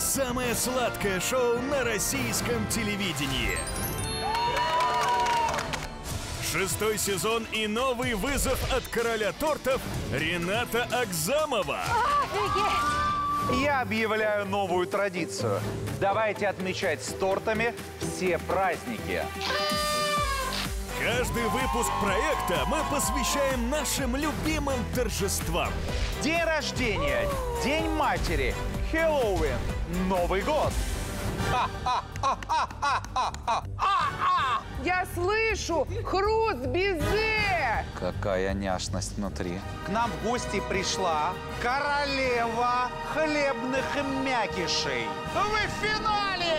Самое сладкое шоу на российском телевидении. 6-й сезон и новый вызов от короля тортов Рената Агзамова. Я объявляю новую традицию. Давайте отмечать с тортами все праздники. Каждый выпуск проекта мы посвящаем нашим любимым торжествам. День рождения, День матери, Хэллоуин, Новый год. Я слышу хруст безе! Какая няшность внутри. К нам в гости пришла королева хлебных мякишей. Вы в финале!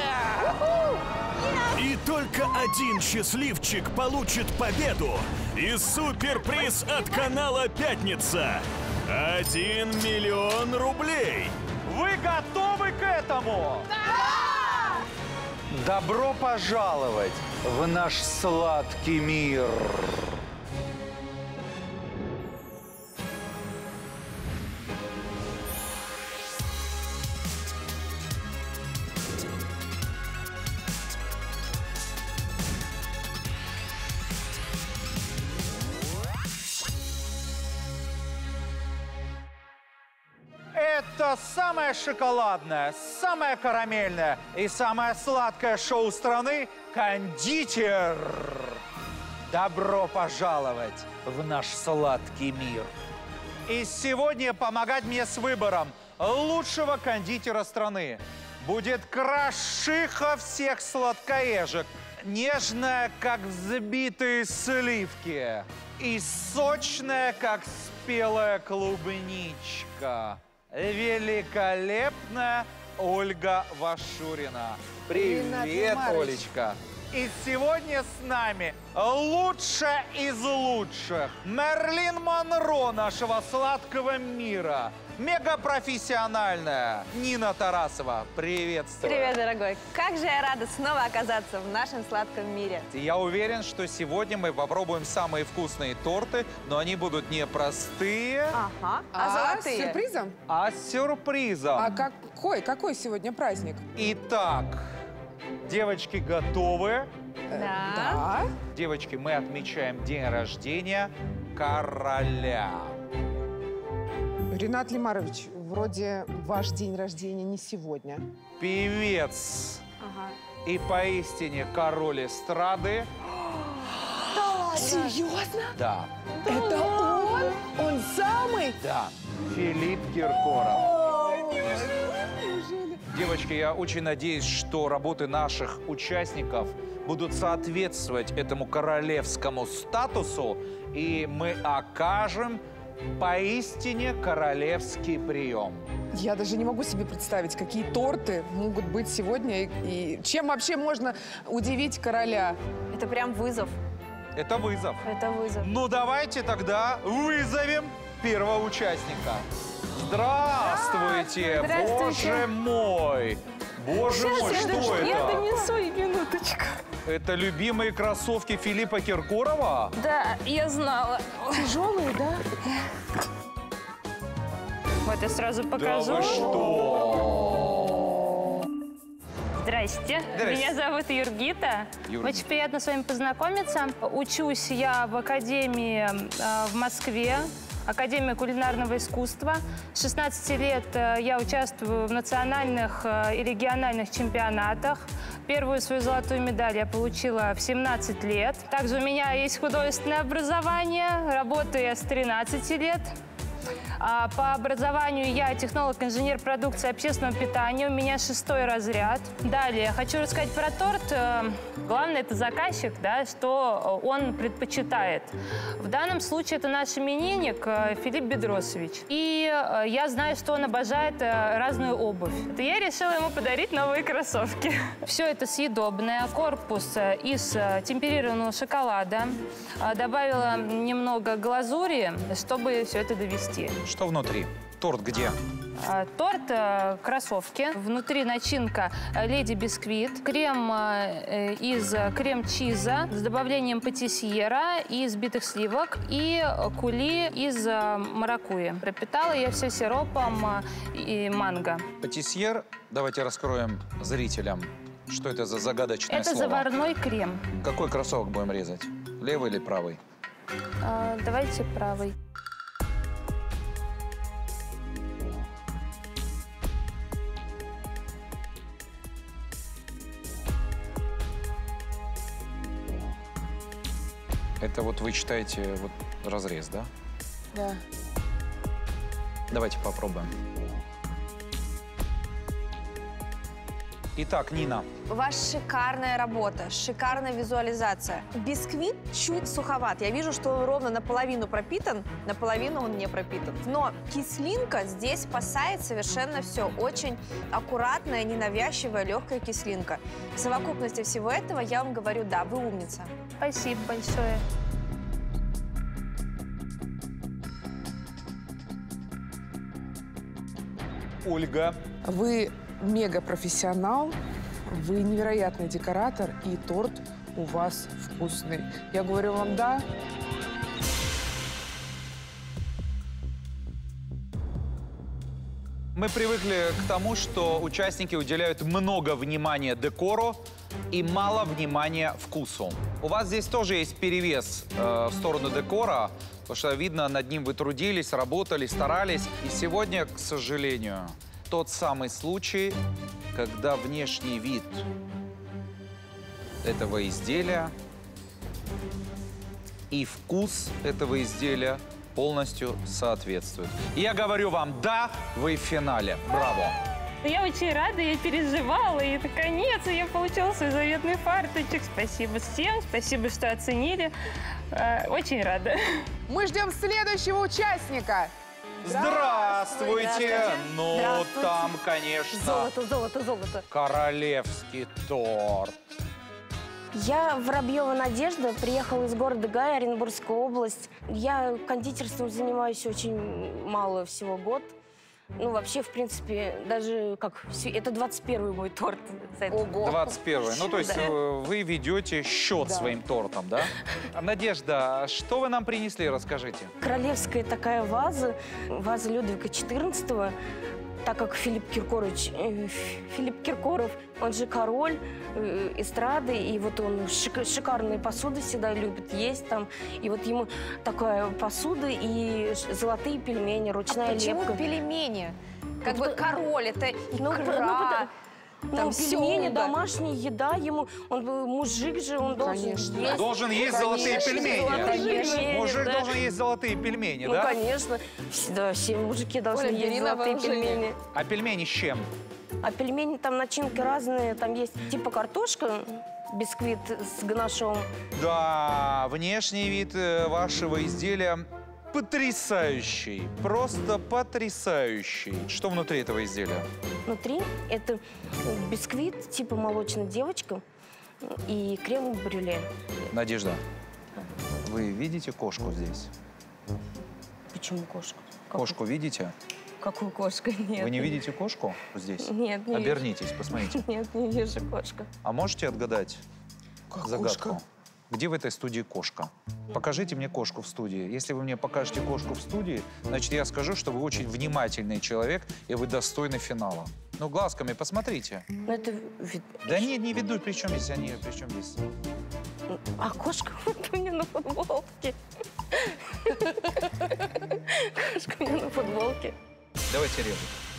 И только один счастливчик получит победу и суперприз от канала «Пятница» – 1 миллион рублей. Вы готовы к этому? Да! Добро пожаловать в наш сладкий мир. Это самое шоколадное, самое карамельное и самое сладкое шоу страны «Кондитер». Добро пожаловать в наш сладкий мир. И сегодня помогать мне с выбором лучшего кондитера страны будет крашиха всех сладкоежек, нежная, как взбитые сливки, и сочная, как спелая клубничка. Великолепная Ольга Вашурина. Привет, Олечка. И сегодня с нами лучшая из лучших Мерлин Монро нашего сладкого мира. Мегапрофессиональная Нина Тарасова. Приветствую. Привет, дорогой. Как же я рада снова оказаться в нашем сладком мире. Я уверен, что сегодня мы попробуем самые вкусные торты, но они будут не простые, А С сюрпризом? а с сюрпризом. А какой сегодня праздник? Итак, девочки готовы? Да. Девочки, мы отмечаем день рождения короля. Ренат Лимарович, вроде ваш день рождения не сегодня. Певец и поистине король эстрады. Серьезно? Да, Это он? Он самый? да, Филипп Киркоров. Неужели? Девочки, я очень надеюсь, что работы наших участников будут соответствовать этому королевскому статусу, и мы окажем поистине королевский прием. Я даже не могу себе представить, какие торты могут быть сегодня и чем вообще можно удивить короля. Это прям вызов. Это вызов. Это вызов. Ну, давайте тогда вызовем первого участника. Здравствуйте! Здравствуйте. Боже мой! Боже мой, что Я это? донесу, минуточку. Это любимые кроссовки Филиппа Киркорова? Да, я знала. Тяжелые, да? Вот я сразу Да покажу. вы что? Здрасте. Здрасте. Меня зовут Юргита. Юргита. Очень приятно с вами познакомиться. Учусь я в академии в Москве. Академия кулинарного искусства. С 16 лет я участвую в национальных и региональных чемпионатах. Первую свою золотую медаль я получила в 17 лет. Также у меня есть художественное образование. Работаю я с 13 лет. По образованию я технолог-инженер продукции общественного питания. У меня 6-й разряд. Далее хочу рассказать про торт. Главное, это заказчик, да, что он предпочитает. В данном случае это наш именинник Филипп Бедросович. И я знаю, что он обожает разную обувь. Я решила ему подарить новые кроссовки. Все это съедобное. Корпус из темперированного шоколада. Добавила немного глазури, чтобы все это довести. изделий. Что внутри? Торт где? Торт кроссовки. Внутри начинка леди бисквит, крем из крем-чиза с добавлением патисьера и взбитых сливок и кули из маракуйи. Пропитала я все сиропом и манго. Патисьер. Давайте раскроем зрителям, что это за загадочное Это слово. заварной крем. Какой кроссовок будем резать? Левый или правый? Давайте правый. Это вот вы считаете вот разрез, да? Да. Давайте попробуем. Итак, Нина. У вас шикарная работа, шикарная визуализация. Бисквит чуть суховат. Я вижу, что он ровно наполовину пропитан, наполовину он не пропитан. Но кислинка здесь спасает совершенно все. Очень аккуратная, ненавязчивая, легкая кислинка. В совокупности всего этого я вам говорю, да, вы умница. Спасибо большое. Ольга. Вы мега-профессионал, вы невероятный декоратор, и торт у вас вкусный. Я говорю вам «да». Мы привыкли к тому, что участники уделяют много внимания декору и мало внимания вкусу. У вас здесь тоже есть перевес в сторону декора, потому что, видно, над ним вы трудились, работали, старались. И сегодня, к сожалению, тот самый случай, когда внешний вид этого изделия и вкус этого изделия полностью соответствуют. Я говорю вам, да, вы в финале. Браво! Я очень рада, я переживала, и наконец-то я получила свой заветный фарточек. Спасибо всем, спасибо, что оценили. Очень рада. Мы ждем следующего участника. Здравствуйте! Здравствуйте. Ну, Здравствуйте. там, конечно, Золото, золото, золото. королевский торт. Я Воробьева Надежда, приехала из города Гая, Оренбургская область. Я кондитерством занимаюсь очень мало всего год. Ну, вообще, в принципе, даже как... Это 21-й мой торт. Ого. 21-й. Ну, то есть Да. вы ведете счет своим тортом, да? Надежда, что вы нам принесли, расскажите. Королевская такая ваза, ваза Людвига XIV. Так как Филипп Киркоров, он же король эстрады, и вот он шикарные посуды всегда любит есть там. И вот ему такая посуда и золотые пельмени, ручная Почему лепка. пельмени? Как бы король, это икра. Ну, пельмени, семга. домашняя еда ему, он мужик же, он должен Конечно. есть. Должен есть золотые пельмени. Золотые пельмени, Мужик да. должен есть золотые пельмени, Ну, да? конечно. Да, все мужики должны Оля, есть бери на золотые вооружение. пельмени. А пельмени с чем? А пельмени там начинки разные. Там есть типа картошка, бисквит с ганашом. Да, внешний вид вашего изделия потрясающий. Просто потрясающий. Что внутри этого изделия? Внутри это бисквит типа молочная девочка и крем-брюле. Надежда, вы видите кошку здесь? Почему кошка? Кошку видите? Какую кошку? Нет. Вы не видите кошку здесь? Нет, не Обернитесь, посмотрите. вижу. Нет, не вижу кошка. А можете отгадать Как загадку? кошка? Где в этой студии кошка? Покажите мне кошку в студии. Если вы мне покажете кошку в студии, значит, я скажу, что вы очень внимательный человек, и вы достойны финала. Ну, глазками посмотрите. Ну, это вид... Да нет, не ведут, при чем здесь они, при чем здесь? А кошка вот у меня на футболке. Кошка у меня на футболке. Давайте резать.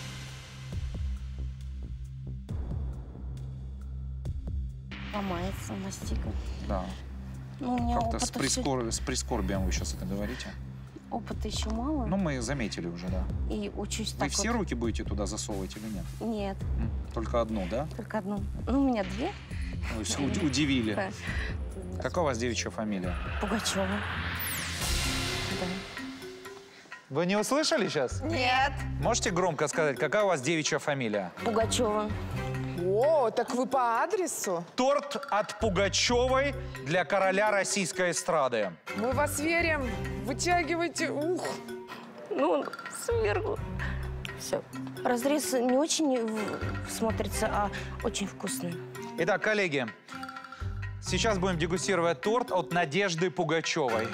Ломается мастика. Да. Ну, у меня Как-то с опыта, с прискорбием вы сейчас это говорите. опыта еще мало. Ну, мы заметили уже, да. И учусь Вы так все вот. руки будете туда засовывать или нет? Нет, Только одну, да? только одну. Ну, у меня две. Ой, удивили. Да. Какая у вас девичья фамилия? Пугачева. Да. Вы не услышали сейчас? Нет. Можете громко сказать, какая у вас девичья фамилия? Пугачева. О, так вы по адресу? Торт от Пугачевой для короля российской эстрады. Мы вас верим. Вытягивайте. Ух. Ну, сверху. Все. Разрез не очень смотрится, а очень вкусный. Итак, коллеги, сейчас будем дегустировать торт от Надежды Пугачевой.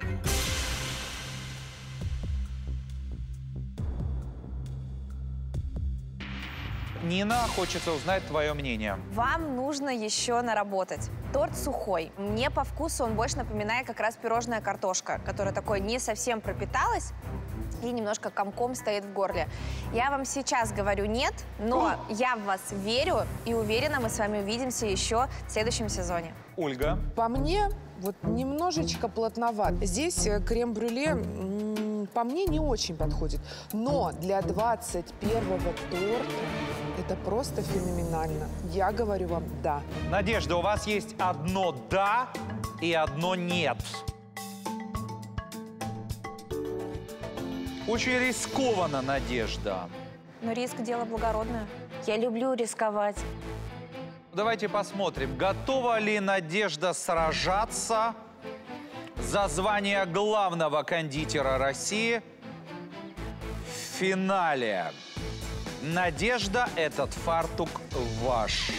Нина, хочется узнать твое мнение. Вам нужно еще наработать. Торт сухой. Мне по вкусу он больше напоминает как раз пирожная картошка, которая такой не совсем пропиталась и немножко комком стоит в горле. Я вам сейчас говорю нет, но я в вас верю и уверена, мы с вами увидимся еще в следующем сезоне. Ольга. По мне, вот немножечко плотноват. Здесь крем-брюле, по мне, не очень подходит. Но для 21-го торта это просто феноменально. Я говорю вам «да». Надежда, у вас есть одно «да» и одно «нет». Очень рискованно, Надежда. Но риск – дело благородное. Я люблю рисковать. Давайте посмотрим, готова ли Надежда сражаться за звание главного кондитера России в финале. Надежда, этот фартук ваш.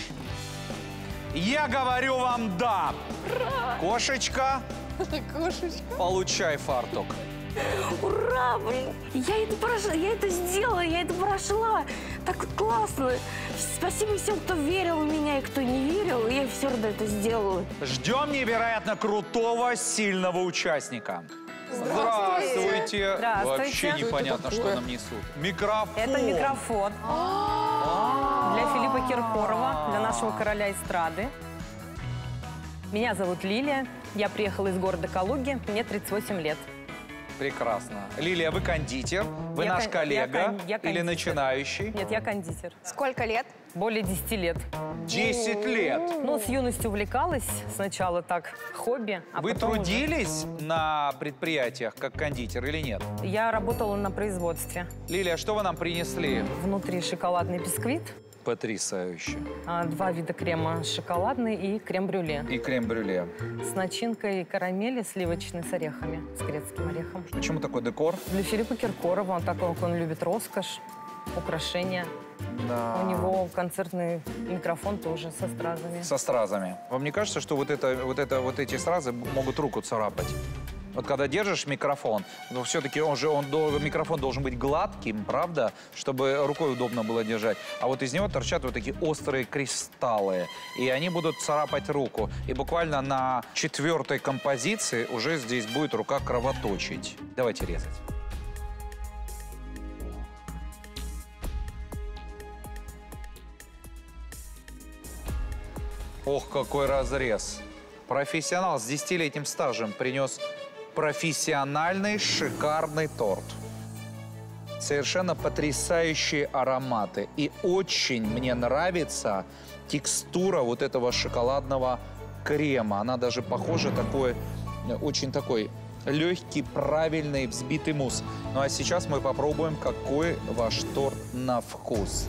Я говорю вам «да». Кошечка, получай фартук. Ура, блин! Я это сделала, я это прошла. Так классно. Спасибо всем, кто верил в меня и кто не верил. Я все равно это сделаю. Ждем невероятно крутого, сильного участника. Здравствуйте. Здравствуйте. Вообще непонятно, что нам несут. Микрофон. Это микрофон для Филиппа Киркорова, для нашего короля эстрады. Меня зовут Лилия. Я приехала из города Калуги. Мне 38 лет. Прекрасно. Лилия, вы кондитер? Вы Я наш кон- коллега? я Или кондитер. начинающий? Нет, я кондитер. Сколько лет? Более 10 лет. 10 лет. Ну, с юностью увлекалась. Сначала так, хобби. А Вы потом уже- трудились на предприятиях как кондитер или нет? Я работала на производстве. Лилия, что вы нам принесли? Внутри шоколадный бисквит, Потрясающе. 2 вида крема, шоколадный и крем-брюле. И крем-брюле. С начинкой карамели сливочной с орехами, с грецким орехом. Почему такой декор? Для Филиппа Киркорова, он такой, он любит роскошь, украшения. Да. У него концертный микрофон тоже со стразами. Со стразами. Вам не кажется, что вот эти стразы могут руку царапать? Вот когда держишь микрофон, но все-таки микрофон должен быть гладким, правда, чтобы рукой удобно было держать. А вот из него торчат вот такие острые кристаллы, и они будут царапать руку. И буквально на 4-й композиции уже здесь будет рука кровоточить. Давайте резать. Ох, какой разрез. Профессионал с 10-летним стажем принес профессиональный шикарный торт. Совершенно потрясающие ароматы. И очень мне нравится текстура вот этого шоколадного крема. Она даже похожа такой, очень такой легкий, правильный, взбитый мусс. Ну а сейчас мы попробуем, какой ваш торт на вкус.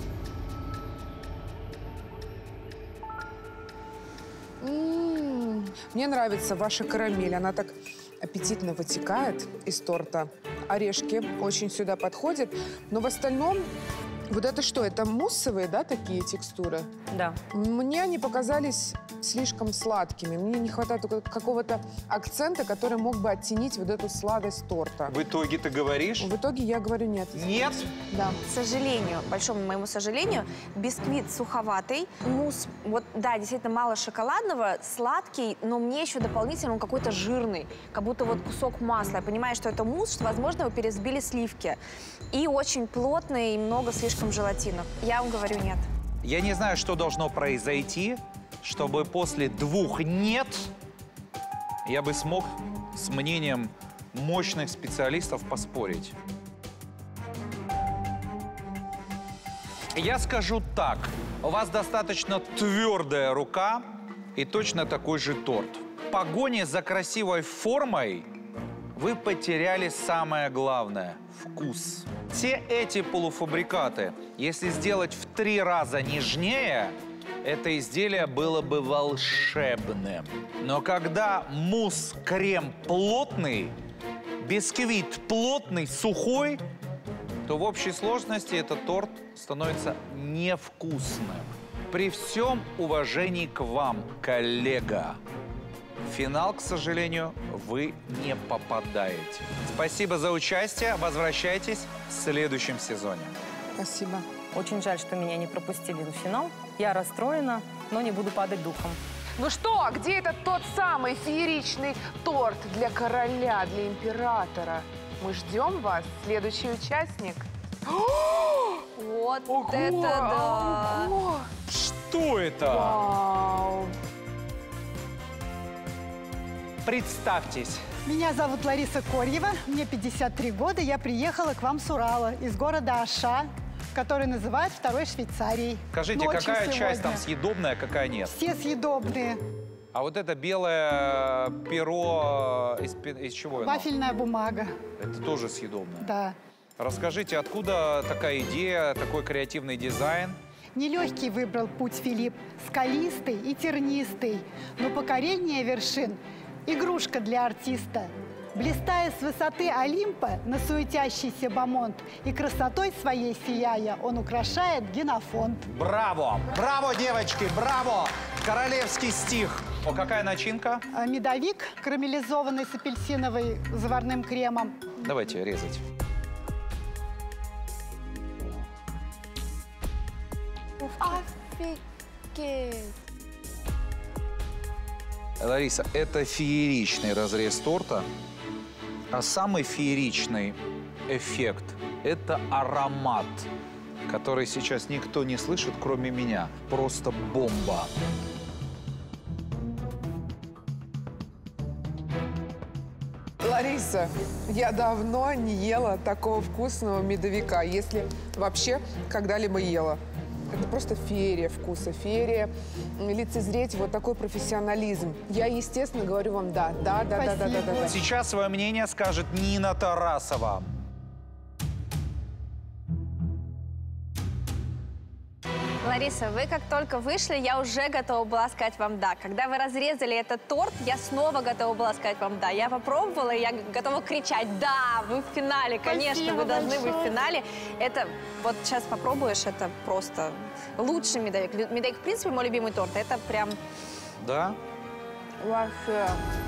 Мне нравится ваша карамель. Она так аппетитно вытекает из торта. Орешки очень сюда подходят. Но в остальном, вот это что? Это муссовые, да, такие текстуры? Да. Мне они показались слишком сладкими. Мне не хватает только какого-то акцента, который мог бы оттенить вот эту сладость торта. В итоге ты говоришь? В итоге я говорю нет. Нет? Да. К сожалению, большому моему сожалению, бисквит суховатый, мусс, вот да, действительно мало шоколадного, сладкий, но мне еще дополнительно он какой-то жирный, как будто вот кусок масла. Я понимаю, что это мусс, что, возможно, его пересбили сливки. И очень плотный, и много слишком желатина. Я вам говорю нет. Я не знаю, что должно произойти, чтобы после 2 «нет» я бы смог с мнением мощных специалистов поспорить. Я скажу так. У вас достаточно твердая рука и точно такой же торт. В погоне за красивой формой вы потеряли самое главное – вкус. Все эти полуфабрикаты, если сделать в 3 раза нежнее, это изделие было бы волшебным. Но когда мусс-крем плотный, бисквит плотный, сухой, то в общей сложности этот торт становится невкусным. При всем уважении к вам, коллега, в финал, к сожалению, вы не попадаете. Спасибо за участие. Возвращайтесь в следующем сезоне. Спасибо. Очень жаль, что меня не пропустили на финал. Я расстроена, но не буду падать духом. Ну что, где этот тот самый фееричный торт для короля, для императора? Мы ждем вас, следующий участник. Вот Ого! это да! Ого! Что это? Вау! Представьтесь. Меня зовут Лариса Корьева, мне 53 года, я приехала к вам с Урала, из города Аша, который называют второй Швейцарией. Скажите, Ночью какая часть сегодня. там съедобная, какая нет? Все съедобные. А вот это белое перо из чего оно? Вафельная бумага, Это тоже съедобное. да. Расскажите, откуда такая идея, такой креативный дизайн? Нелегкий выбрал путь Филипп, скалистый и тернистый, но покорение вершин – игрушка для артиста. Блистая с высоты Олимпа на суетящийся Бамонт и красотой своей сияя, он украшает генофонд. Браво! Браво, девочки, браво! Королевский стих. О, какая начинка? Медовик, карамелизованный с апельсиновым заварным кремом. Давайте резать. Офигеть! Лариса, это фееричный разрез торта, а самый фееричный эффект – это аромат, который сейчас никто не слышит, кроме меня. Просто бомба. Лариса, я давно не ела такого вкусного медовика, если вообще когда-либо ела. Это просто феерия вкуса, феерия лицезреть вот такой профессионализм. Я, естественно, говорю вам да. Сейчас свое мнение скажет Нина Тарасова. Лариса, вы как только вышли, я уже готова была сказать вам «да». Когда вы разрезали этот торт, я снова готова была сказать вам «да». Я попробовала, и я готова кричать «да, вы в финале». Конечно, Спасибо вы должны большое. быть в финале. Это, вот сейчас попробуешь, это просто лучший медовик. Медовик, в принципе, мой любимый торт. Это прям Да? Вообще.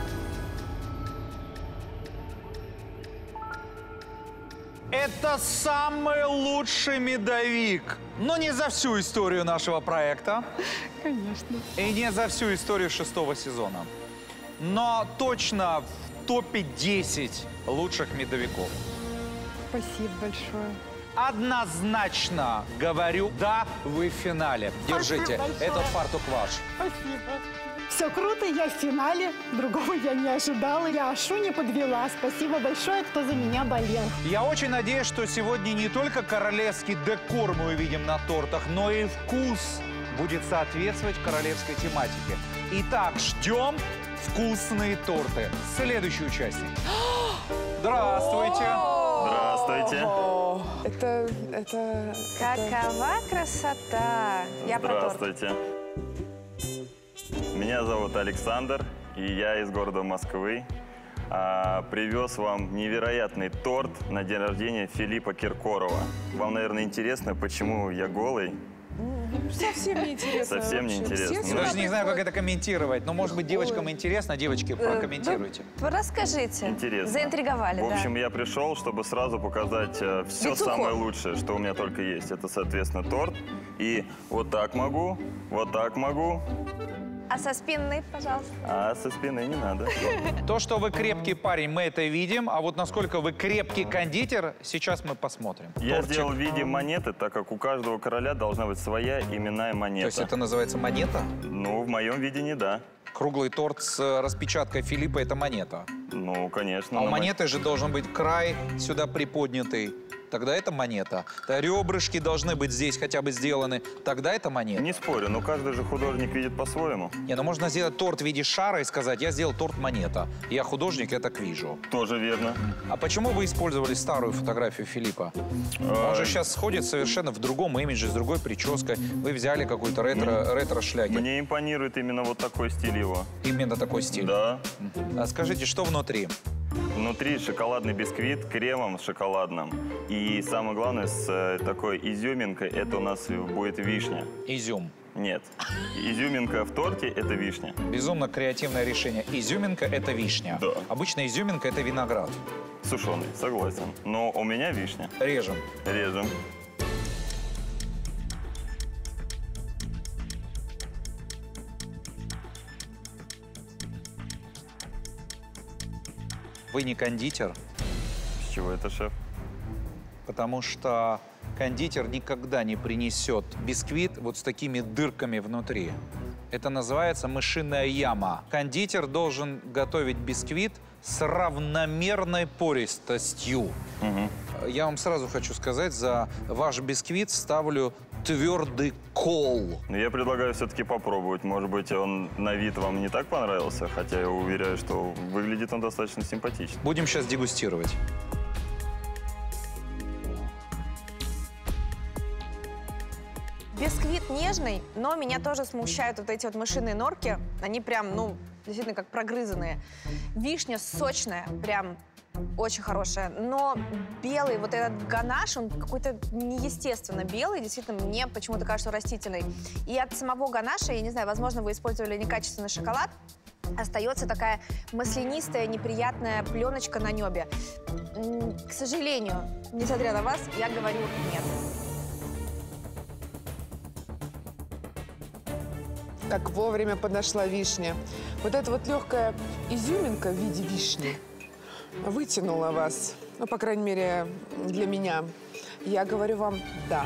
Это самый лучший медовик. Но не за всю историю нашего проекта. Конечно. И не за всю историю 6-го сезона. Но точно в топе 10 лучших медовиков. Спасибо большое. Однозначно говорю, да, вы в финале. Держите, Спасибо большое. этот фартук ваш. Спасибо. Все круто, я в финале. Другого я не ожидала. Я Ашу не подвела. Спасибо большое, кто за меня болел. Я очень надеюсь, что сегодня не только королевский декор мы увидим на тортах, но и вкус будет соответствовать королевской тематике. Итак, ждем вкусные торты. Следующий участник. Здравствуйте. Здравствуйте. Это... какова красота. Я про торт. Здравствуйте. Меня зовут Александр, и я из города Москвы. Привез вам невероятный торт на день рождения Филиппа Киркорова. Вам, наверное, интересно, почему я голый? Совсем не интересно. Совсем не вообще. интересно. Все Я даже сюда не знаю, как приходят. это комментировать. Но, может быть, девочкам интересно. Девочки, прокомментируйте. Расскажите. Интересно. Заинтриговали, В общем, да. я пришел, чтобы сразу показать все Вицуху. самое лучшее, что у меня только есть. Это, соответственно, торт. И вот так могу, А со спины, пожалуйста. а со спины не надо. То, что вы крепкий парень, мы это видим. А вот насколько вы крепкий кондитер, сейчас мы посмотрим. Я Тортик. сделал в виде монеты, так как у каждого короля должна быть своя именная монета. То есть это называется монета? Ну, в моем видении, да. Круглый торт с распечаткой Филиппа – это монета. Ну, конечно. А у на монеты же должен быть край сюда приподнятый. Тогда это монета. Да, ребрышки должны быть здесь хотя бы сделаны. Тогда это монета. Не спорю, но каждый же художник видит по-своему. Не, ну можно сделать торт в виде шара и сказать, я сделал торт монета. Я художник, я так вижу. Тоже верно. А почему вы использовали старую фотографию Филиппа? Он же сейчас сходит совершенно в другом имидже, с другой прической. Вы взяли какой-то ретро-шлягер. Мне импонирует именно вот такой стиль его. Именно такой стиль. Да. А скажите, что внутри? Внутри шоколадный бисквит кремом шоколадным. И самое главное, с такой изюминкой, это у нас будет вишня. Изюм. Нет. Изюминка в торте – это вишня. Безумно креативное решение. Изюминка – это вишня. Да. Обычно изюминка – это виноград. Сушеный, согласен. Но у меня вишня. Режем. Режем. Вы не кондитер, С чего это, шеф? потому что кондитер никогда не принесет бисквит вот с такими дырками внутри. Это называется мышиная яма. Кондитер должен готовить бисквит с равномерной пористостью. Я вам сразу хочу сказать, за ваш бисквит ставлю твердый кол. Я предлагаю все-таки попробовать. Может быть, он на вид вам не так понравился, хотя я уверяю, что выглядит он достаточно симпатично. Будем сейчас дегустировать. Бисквит нежный, но меня тоже смущают вот эти вот мышиные норки. Они прям, ну, действительно как прогрызанные. Вишня сочная, прям очень хорошая. Но белый вот этот ганаш, он какой-то неестественно белый. Действительно, мне почему-то кажется растительный. И от самого ганаша, я не знаю, возможно, вы использовали некачественный шоколад, остается такая маслянистая, неприятная пленочка на небе. К сожалению, несмотря на вас, я говорю нет. Как вовремя подошла вишня. Вот эта вот легкая изюминка в виде вишни вытянула вас. Ну, по крайней мере, для меня. Я говорю вам «да».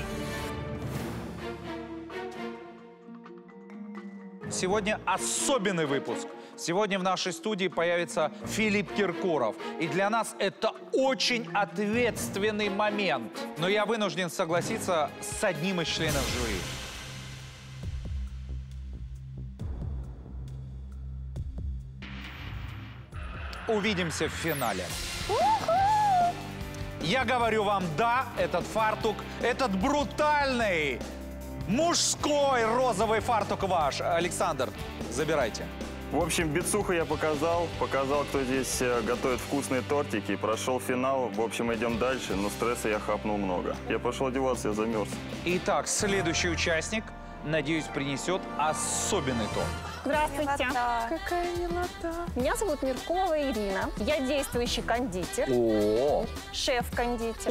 Сегодня особенный выпуск. Сегодня в нашей студии появится Филипп Киркоров. И для нас это очень ответственный момент. Но я вынужден согласиться с одним из членов жюри. Увидимся в финале. Я говорю вам «да», этот фартук, этот брутальный мужской розовый фартук ваш. Александр, забирайте. В общем, бицуху я показал, кто здесь готовит вкусные тортики, прошел финал. В общем, идем дальше, но стресса я хапнул много. Я пошел одеваться, я замерз. Итак, следующий участник, надеюсь, принесет особенный торт. Здравствуйте. Какая милота. Меня зовут Миркова Ирина. Я действующий кондитер, О! шеф-кондитер.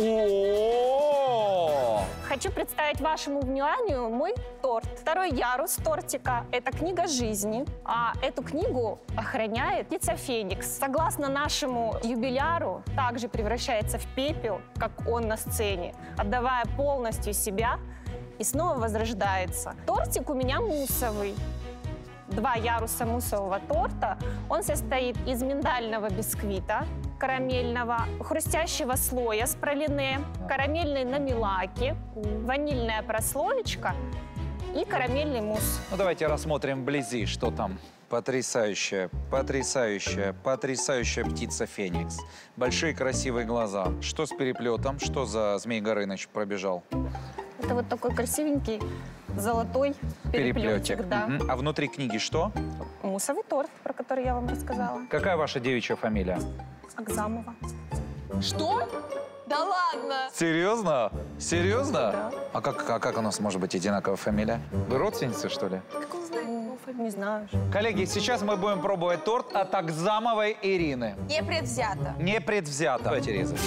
О! Хочу представить вашему вниманию мой торт. Второй ярус тортика – это книга жизни. А эту книгу охраняет птица Феникс. Согласно нашему юбиляру, также превращается в пепел, как он на сцене, отдавая полностью себя и снова возрождается. Тортик у меня муссовый. 2 яруса муссового торта. Он состоит из миндального бисквита, карамельного, хрустящего слоя с пралине, карамельной намилаки, ванильная прослоечка и карамельный мусс. Ну, давайте рассмотрим вблизи, что там. Потрясающая, потрясающая, потрясающая птица Феникс. Большие красивые глаза. Что с переплетом? Что за Змей Горыныч пробежал? Это вот такой красивенький золотой переплетик, да. А внутри книги что? Муссовый торт, про который я вам рассказала. Какая ваша девичья фамилия? Акзамова. Что? Да ладно! Серьезно? Серьезно? Да. А как у нас может быть одинаковая фамилия? Вы родственницы, что ли? Как он знает? Не знаю. Коллеги, сейчас мы будем пробовать торт от Акзамовой Ирины. Не предвзято. Не предвзято. Давайте резать.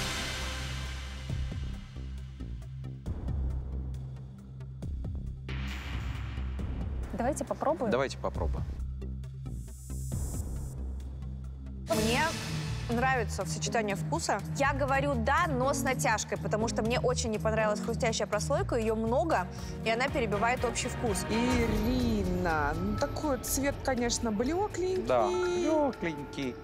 Давайте попробуем. Давайте попробуем. Мне нравится сочетание вкуса. Я говорю «да», но с натяжкой, потому что мне очень не понравилась хрустящая прослойка, ее много, и она перебивает общий вкус. Ирина, ну такой цвет, конечно, блекленький. Да, легкенький.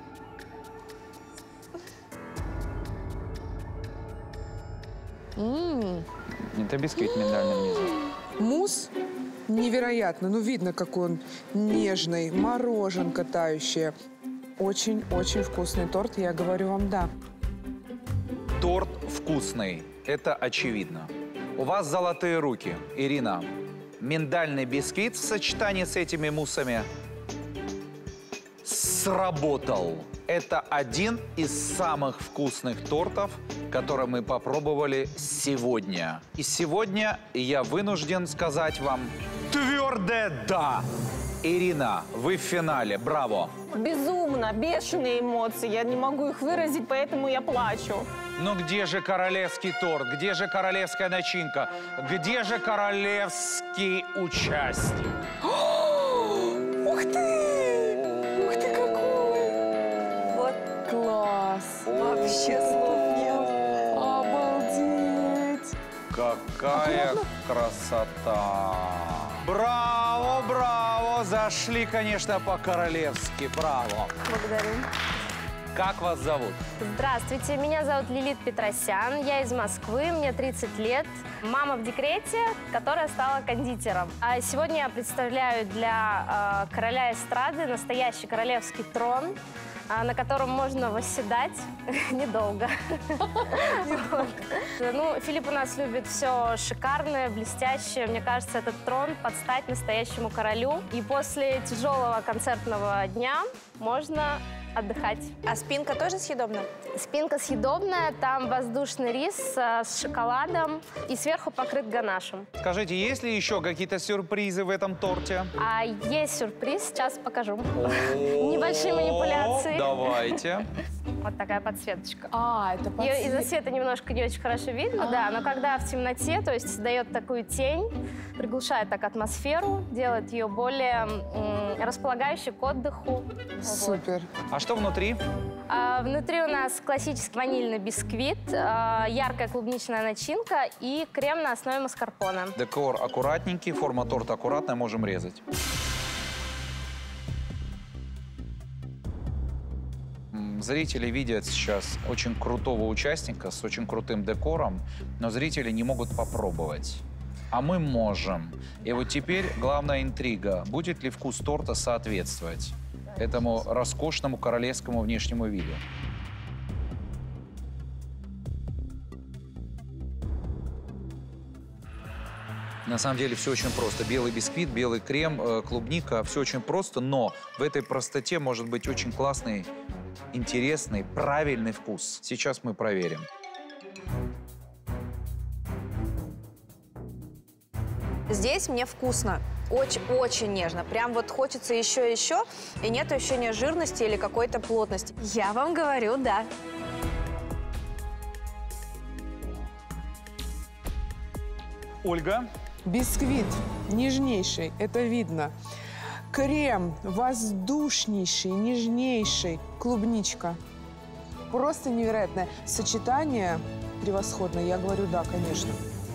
Это бисквит миндальным низом. Мусс невероятно. Ну, видно, какой он нежный. Мороженка тающая. Очень-очень вкусный торт. Я говорю вам «да». Торт вкусный. Это очевидно. У вас золотые руки, Ирина. Миндальный бисквит в сочетании с этими муссами сработал. Это один из самых вкусных тортов, которые мы попробовали сегодня. И сегодня я вынужден сказать вам твердое «да». Ирина, вы в финале. Браво! Безумно, бешеные эмоции. Я не могу их выразить, поэтому я плачу. Но где же королевский торт? Где же королевская начинка? Где же королевский участник? Ух ты! Ух ты, какой! Вот класс. Вообще слов нет. Обалдеть. Какая красота! Браво, браво! Зашли, конечно, по-королевски. Браво! Благодарю. Как вас зовут? Здравствуйте, меня зовут Лилит Петросян, я из Москвы, мне 30 лет. Мама в декрете, которая стала кондитером. А сегодня я представляю для короля эстрады настоящий королевский трон, на котором можно восседать недолго. Ну, Филипп у нас любит все шикарное, блестящее. Мне кажется, этот трон под стать настоящему королю. И после тяжелого концертного дня можно отдыхать. А спинка тоже съедобная? Спинка съедобная, там воздушный рис с шоколадом и сверху покрыт ганашем. Скажите, есть ли еще какие-то сюрпризы в этом торте? А есть сюрприз, сейчас покажу. Небольшие манипуляции. Давайте. Вот такая подсветочка. Это Ее из-за света немножко не очень хорошо видно, да, но когда в темноте, то есть создает такую тень, приглушает так атмосферу, делает ее более располагающей к отдыху. Супер. А что внутри? Внутри у нас классический ванильный бисквит, яркая клубничная начинка и крем на основе маскарпоне. Декор аккуратненький, форма торта аккуратная, можем резать. Зрители видят сейчас очень крутого участника с очень крутым декором, но зрители не могут попробовать. А мы можем. И вот теперь главная интрига. Будет ли вкус торта соответствовать этому роскошному королевскому внешнему виду? На самом деле все очень просто. Белый бисквит, белый крем, клубника. Все очень просто, но в этой простоте может быть очень классный, интересный, правильный вкус. Сейчас мы проверим. Здесь мне вкусно. Очень нежно. Прям вот хочется еще и еще. И нет ощущения жирности или какой-то плотности. Я вам говорю, да. Ольга? Бисквит нежнейший, это видно. Крем воздушнейший, нежнейший. Клубничка. Просто невероятное. Сочетание превосходное. Я говорю, да, конечно.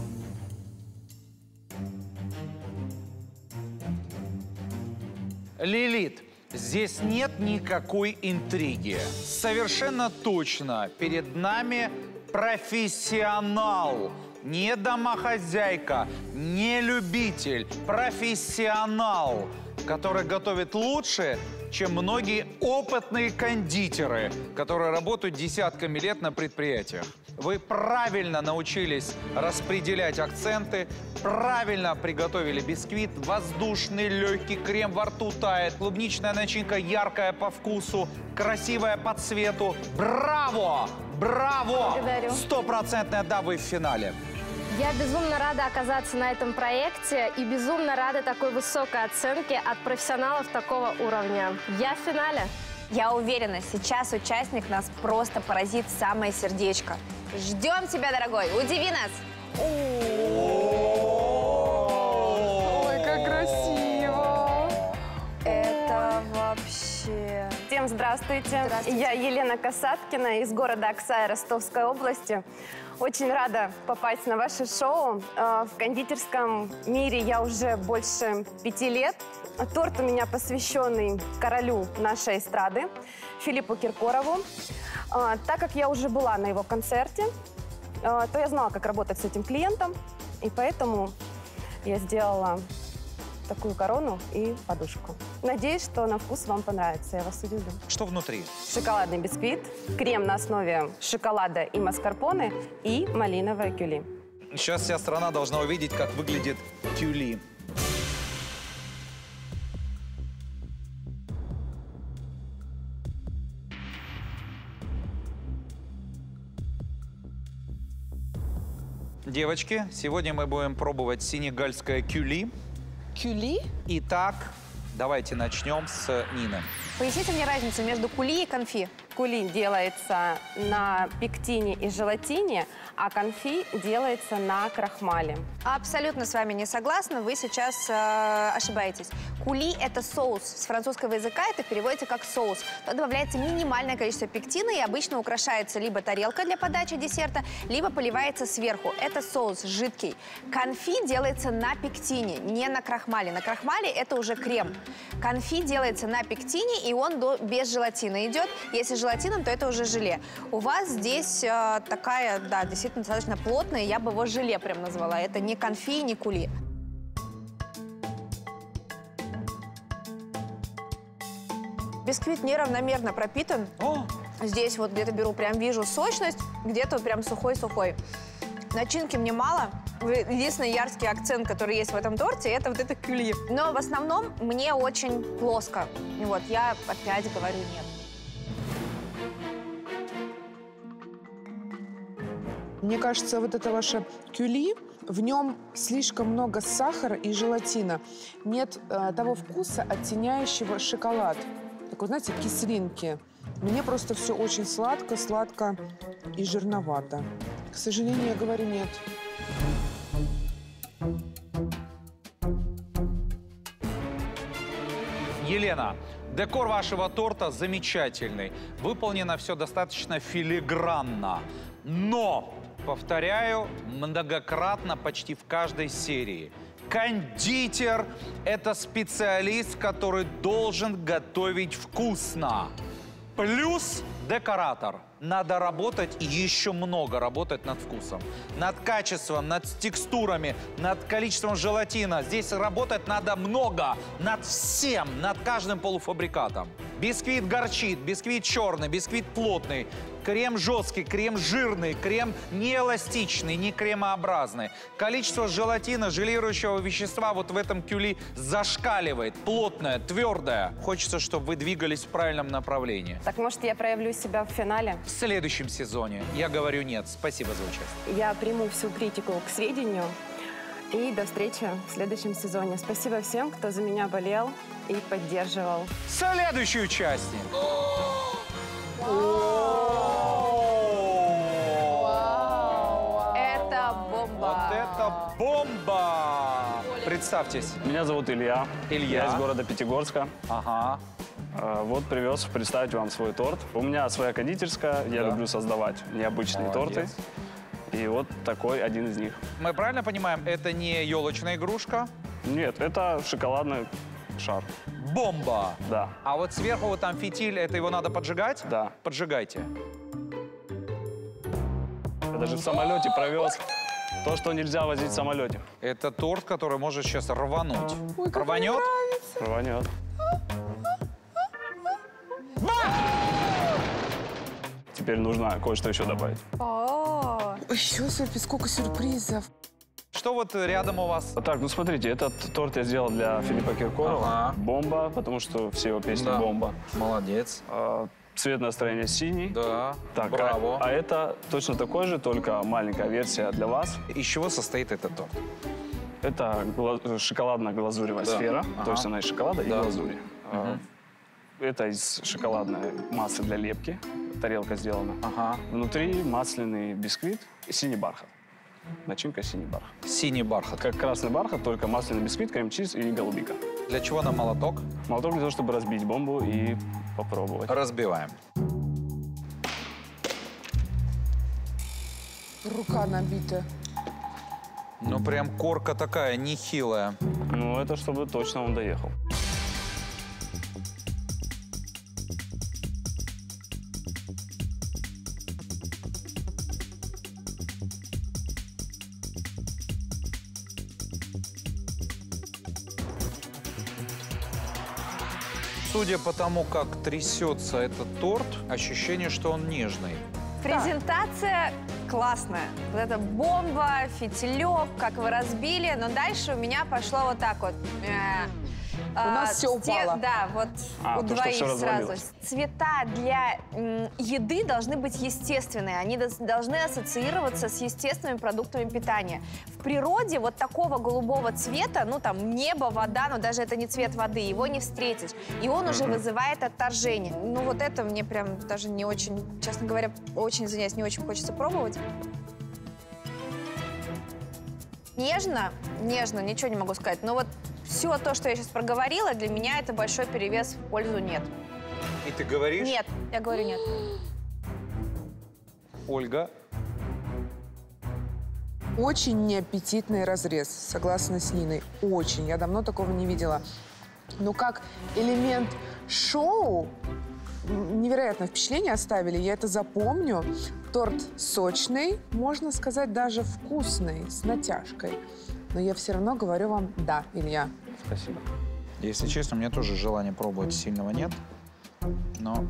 Лилит, здесь нет никакой интриги. Совершенно точно перед нами профессионал. Не домохозяйка, не любитель, профессионал, который готовит лучше, чем многие опытные кондитеры, которые работают десятками лет на предприятиях. Вы правильно научились распределять акценты, правильно приготовили бисквит, воздушный, легкий, крем во рту тает, клубничная начинка яркая по вкусу, красивая по цвету. Браво! Браво! Благодарю. 100% да, вы в финале. Я безумно рада оказаться на этом проекте и безумно рада такой высокой оценке от профессионалов такого уровня. Я в финале. Я уверена, сейчас участник нас просто поразит в самое сердечко. Ждем тебя, дорогой. Удиви нас. Ой, как красиво. Это вообще... Всем здравствуйте. Здравствуйте. Я Елена Касаткина из города Аксай Ростовской области. Очень рада попасть на ваше шоу. В кондитерском мире я уже больше 5 лет. Торт у меня посвященный королю нашей эстрады Филиппу Киркорову. Так как я уже была на его концерте, то я знала, как работать с этим клиентом. И поэтому я сделала такую корону и подушку. Надеюсь, что на вкус вам понравится. Я вас удивлю. Что внутри? Шоколадный бисквит, крем на основе шоколада и маскарпоне и малиновое кюли. Сейчас вся страна должна увидеть, как выглядит кюли. Девочки, сегодня мы будем пробовать сенегальское кюли. Кюли? Итак, давайте начнем с Нины. Поясните мне разницу между кули и конфи. Кули делается на пектине и желатине, а конфи делается на крахмале. Абсолютно с вами не согласна, вы сейчас ошибаетесь. Кули – это соус. С французского языка это переводится как соус. Туда добавляется минимальное количество пектина и обычно украшается либо тарелка для подачи десерта, либо поливается сверху. Это соус жидкий. Конфи делается на пектине, не на крахмале. На крахмале это уже крем. Конфи делается на пектине, и он без желатина идет. Если с желатином, то это уже желе. У вас здесь такая, да, действительно достаточно плотная, я бы его желе прям назвала. Это не конфи, не кули. Бисквит неравномерно пропитан. Здесь вот где-то беру, прям вижу сочность, где-то прям сухой-сухой. Начинки мне мало. Единственный яркий акцент, который есть в этом торте, это вот это кюли. Но в основном мне очень плоско. Вот, я опять говорю нет. Мне кажется, вот это ваше кюли, в нем слишком много сахара и желатина. Нет того вкуса, оттеняющего шоколад. Такой, знаете, кислинки. Мне просто все очень сладко, сладко и жирновато. К сожалению, я говорю нет. Елена, декор вашего торта замечательный. Выполнено все достаточно филигранно. Но, повторяю, многократно почти в каждой серии. Кондитер – это специалист, который должен готовить вкусно. Плюс декоратор. Надо работать и еще много работать над вкусом. Над качеством, над текстурами, над количеством желатина. Здесь работать надо много. Над всем, над каждым полуфабрикатом. Бисквит горчит, бисквит черный, бисквит плотный. Крем жесткий, крем жирный, крем не эластичный, не кремообразный. Количество желатина, желирующего вещества вот в этом кюли зашкаливает. Плотное, твердое. Хочется, чтобы вы двигались в правильном направлении. Так, может, я проявлю себя в финале? В следующем сезоне я говорю нет. Спасибо за участие. Я приму всю критику к сведению. И до встречи в следующем сезоне. Спасибо всем, кто за меня болел и поддерживал. Следующий участник. Это бомба. Вот это бомба! Представьтесь. Меня зовут Илья. Илья. Я из города Пятигорска. Ага. Вот привез представить вам свой торт. У меня своя кондитерская. Я люблю создавать необычные торты. И вот такой один из них. Мы правильно понимаем, это не елочная игрушка? Нет, это шоколадный шар. Бомба! Да. А вот сверху вот там фитиль, это его надо поджигать? Да. Поджигайте. Я даже в самолете провез то, что нельзя возить в самолете. Это торт, который может сейчас рвануть. Ой, как рванет? мне нравится. Рванет. Теперь нужно кое-что еще добавить. Еще сколько сюрпризов. Что вот рядом у вас? Так, ну смотрите, этот торт я сделал для Филиппа Киркорова. Ага. Бомба, потому что все его песни бомба. Молодец. Цвет настроения синий. Да, так, браво. А это точно такой же, только маленькая версия для вас. Из чего состоит этот торт? Это шоколадно-глазуревая сфера, то есть она из шоколада и глазури. Это из шоколадной массы для лепки. Тарелка сделана. Ага. Внутри масляный бисквит и синий бархат. Начинка синий бархат. Синий бархат. Как красный бархат, только масляный бисквит, крем-чиз и голубика. Для чего нам молоток? Молоток для того, чтобы разбить бомбу и попробовать. Разбиваем. Рука набита. Ну, прям корка такая, нехилая. Ну, это чтобы точно он доехал. Судя по тому, как трясется этот торт, ощущение, что он нежный. Презентация классная. Вот это бомба, фитилек, как вы разбили. Но дальше у меня пошло вот так вот. нас все упало. Да, вот у то, что двоих всё сразу. развалилось. Цвета для еды должны быть естественные. Они должны ассоциироваться с естественными продуктами питания. В природе вот такого голубого цвета, ну там небо, вода, но даже это не цвет воды, его не встретишь. И он уже вызывает отторжение. Ну вот это мне прям даже не очень, честно говоря, очень извиняюсь, не очень хочется пробовать. Нежно, ничего не могу сказать. Но вот все то, что я сейчас проговорила, для меня это большой перевес в пользу нет. И ты говоришь? Нет, я говорю нет. Ольга? Очень неаппетитный разрез, согласна с Ниной. Очень. Я давно такого не видела. Но как элемент шоу невероятное впечатление оставили. Я это запомню. Торт сочный, можно сказать, даже вкусный, с натяжкой. Но я все равно говорю вам «да», Илья. Спасибо. Если честно, у меня тоже желания пробовать сильного нет. Но...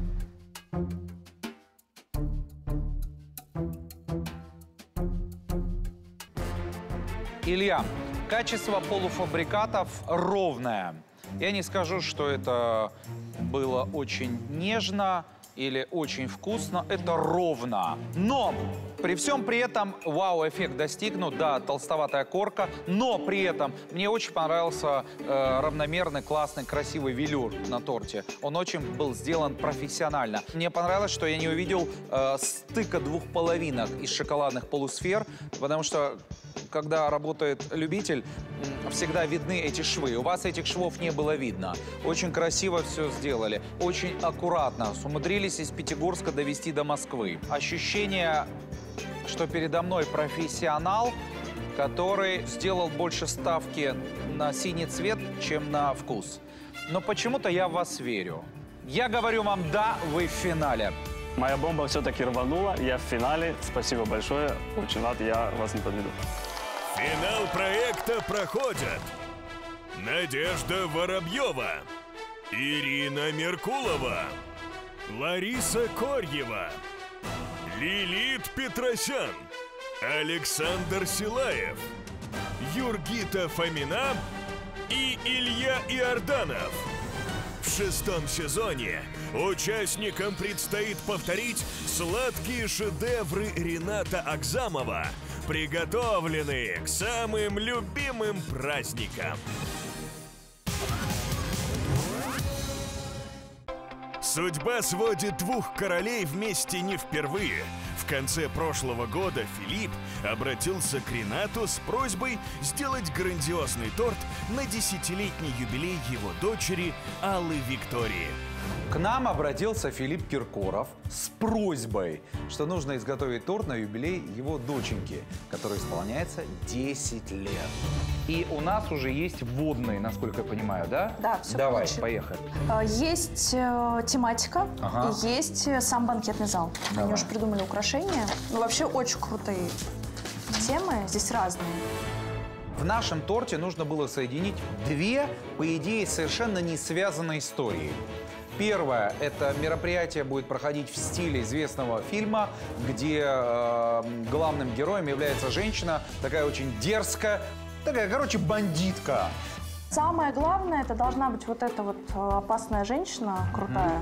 Илья, качество полуфабрикатов ровное. Я не скажу, что это было очень нежно или очень вкусно. Это ровно. Но при всем при этом вау-эффект достигнут. Да, толстоватая корка. Но при этом мне очень понравился равномерный, классный, красивый велюр на торте. Он очень был сделан профессионально. Мне понравилось, что я не увидел стыка двух половинок из шоколадных полусфер, потому что когда работает любитель, всегда видны эти швы. У вас этих швов не было видно. Очень красиво все сделали. Очень аккуратно. Умудрились из Пятигорска довести до Москвы. Ощущение, что передо мной профессионал, который сделал больше ставки на синий цвет, чем на вкус. Но почему-то я в вас верю. Я говорю вам «да», вы в финале. Моя бомба все-таки рванула. Я в финале. Спасибо большое. Очень рад, я вас не подведу. Финал проекта проходят Надежда Воробьева, Ирина Меркулова, Лариса Корьева, Лилит Петросян, Александр Силаев, Юргита Фомина и Илья Иорданов. В 6-м сезоне участникам предстоит повторить сладкие шедевры Рената Агзамова, приготовленные к самым любимым праздникам. Судьба сводит двух королей вместе не впервые. В конце прошлого года Филипп обратился к Ренату с просьбой сделать грандиозный торт на 10-летний юбилей его дочери Аллы Виктории. К нам обратился Филипп Киркоров с просьбой, что нужно изготовить торт на юбилей его доченьки, которой исполняется 10 лет. И у нас уже есть вводные, насколько я понимаю, да? Да, все Давай, получится. поехали. Есть тематика и есть сам банкетный зал. Давай. Они уже придумали украшения. Ну, вообще очень крутые темы, здесь разные. В нашем торте нужно было соединить две, по идее, совершенно не связанные истории. Первое – это мероприятие будет проходить в стиле известного фильма, где главным героем является женщина, такая очень дерзкая, такая, короче, бандитка. Самое главное, это должна быть вот эта вот опасная женщина, крутая.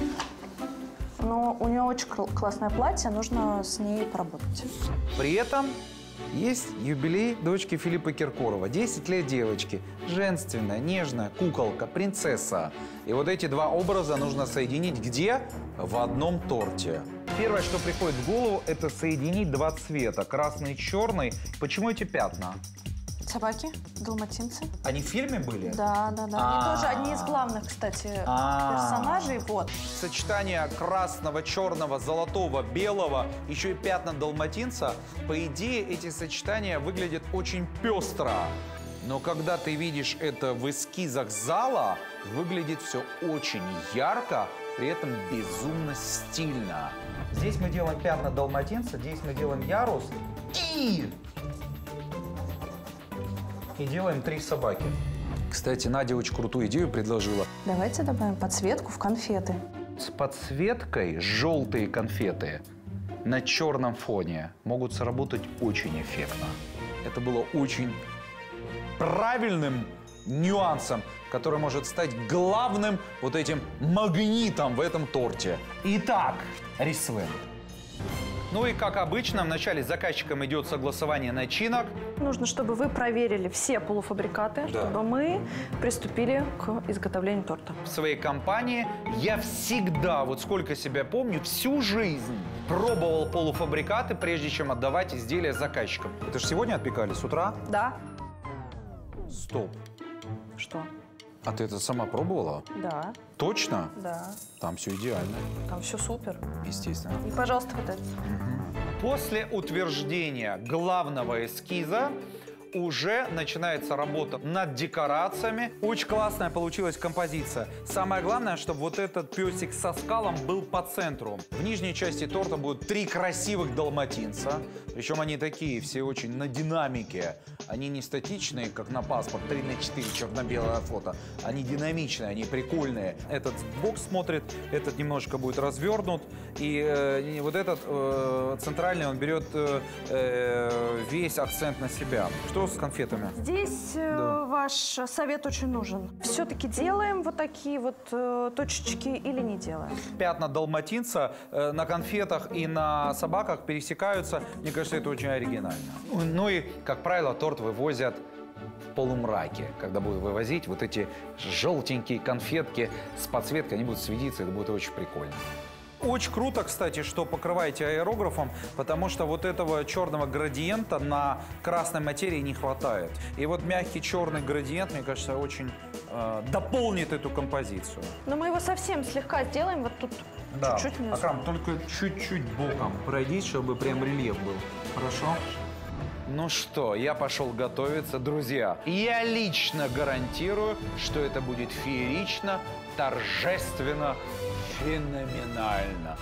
Но у нее очень классное платье, нужно с ней поработать. При этом есть юбилей дочки Филиппа Киркорова. 10 лет девочки. Женственная, нежная, куколка, принцесса. И вот эти два образа нужно соединить где? В одном торте. Первое, что приходит в голову, это соединить два цвета. Красный и черный. Почему эти пятна? Собаки, далматинцы. Они в фильме были? Да. Они тоже одни из главных, кстати, персонажей. Вот. Сочетание красного, черного, золотого, белого, еще и пятна далматинца. По идее, эти сочетания выглядят очень пестро. Но когда ты видишь это в эскизах зала, выглядит все очень ярко, при этом безумно стильно. Здесь мы делаем пятна далматинца, здесь мы делаем ярус и делаем 3 собаки. Кстати, Надя очень крутую идею предложила. Давайте добавим подсветку в конфеты. С подсветкой желтые конфеты на черном фоне могут сработать очень эффектно. Это было очень правильным нюансом, который может стать главным вот этим магнитом в этом торте. Итак, Рисвен. Ну и как обычно, вначале с заказчиком идет согласование начинок. Нужно, чтобы вы проверили все полуфабрикаты, чтобы мы приступили к изготовлению торта. В своей компании я всегда, вот сколько себя помню, всю жизнь пробовал полуфабрикаты, прежде чем отдавать изделия заказчикам. Это же сегодня отпекали с утра? Да. Стоп. Что? А ты это сама пробовала? Да. Точно? Да. Там все идеально. Там все супер. Естественно. И, пожалуйста, вот это. После утверждения главного эскиза уже начинается работа над декорациями. Очень классная получилась композиция. Самое главное, чтобы вот этот песик со скалом был по центру. В нижней части торта будут 3 красивых далматинца. Причем они такие, все очень на динамике. Они не статичные, как на паспорт, 3×4 черно-белое фото. Они динамичные, они прикольные. Этот в бок смотрит, этот немножко будет развернут. И вот этот центральный, он берет весь акцент на себя. Что с конфетами? Здесь ваш совет очень нужен. Все-таки делаем вот такие вот точечки или не делаем? Пятна далматинца на конфетах и на собаках пересекаются. Мне кажется, это очень оригинально. Ну и, как правило, торт вывозят в полумраке. Когда будут вывозить вот эти желтенькие конфетки с подсветкой, они будут светиться, это будет очень прикольно. Очень круто, кстати, что покрываете аэрографом, потому что вот этого черного градиента на красной материи не хватает. И вот мягкий черный градиент, мне кажется, очень дополнит эту композицию. Но мы его совсем слегка сделаем вот тут. Да. Чуть-чуть внизу. Акрам, только чуть-чуть боком пройдись, чтобы прям рельеф был. Хорошо? Ну что, я пошел готовиться. Друзья, я лично гарантирую, что это будет феерично, торжественно, феноменально.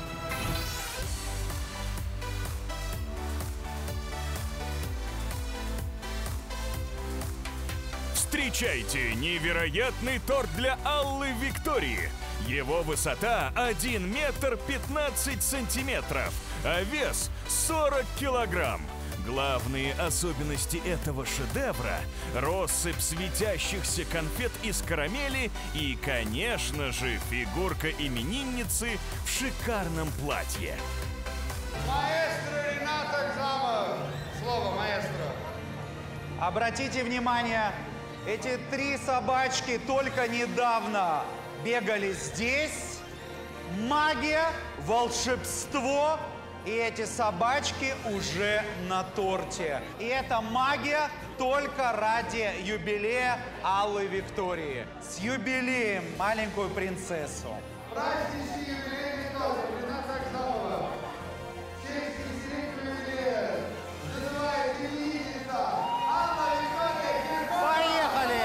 Встречайте невероятный торт для Аллы Виктории. Его высота 1 метр 15 сантиметров, а вес 40 килограмм. Главные особенности этого шедевра – россыпь светящихся конфет из карамели и, конечно же, фигурка именинницы в шикарном платье. Маэстро Ренат Акзамов. Слово, маэстро. Обратите внимание, эти 3 собачки только недавно бегали здесь. Магия, волшебство. И эти собачки уже на торте. И это магия только ради юбилея Аллы Виктории. С юбилеем, маленькую принцессу. Праздничный юбилейный торт Рената Акзамова. В честь десятилетия юбилея называет именинница Алла Виктория Киркорова. Поехали!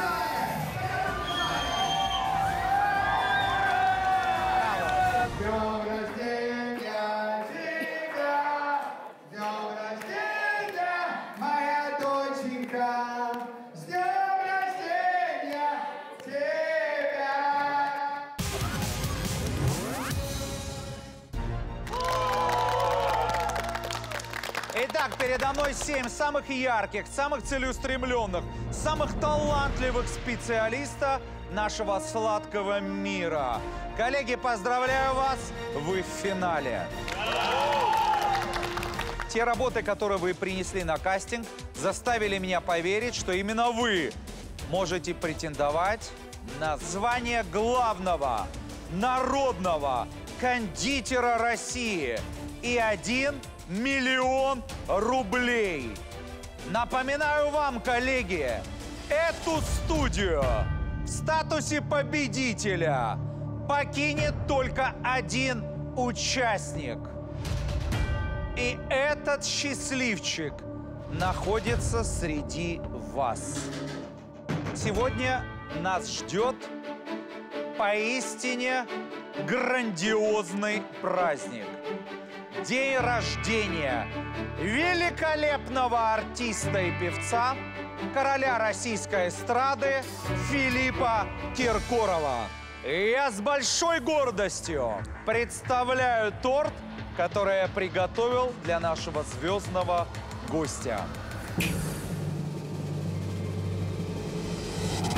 Итак, передо мной 7 самых ярких, самых целеустремленных, самых талантливых специалистов нашего сладкого мира. Коллеги, поздравляю вас, вы в финале. Те работы, которые вы принесли на кастинг, заставили меня поверить, что именно вы можете претендовать на звание главного народного кондитера России и 1 миллион рублей. Напоминаю вам, коллеги, эту студию в статусе победителя покинет только 1 участник. И этот счастливчик находится среди вас. Сегодня нас ждет поистине грандиозный праздник. День рождения великолепного артиста и певца, короля российской эстрады Филиппа Киркорова. Я с большой гордостью представляю торт, который я приготовил для нашего звездного гостя.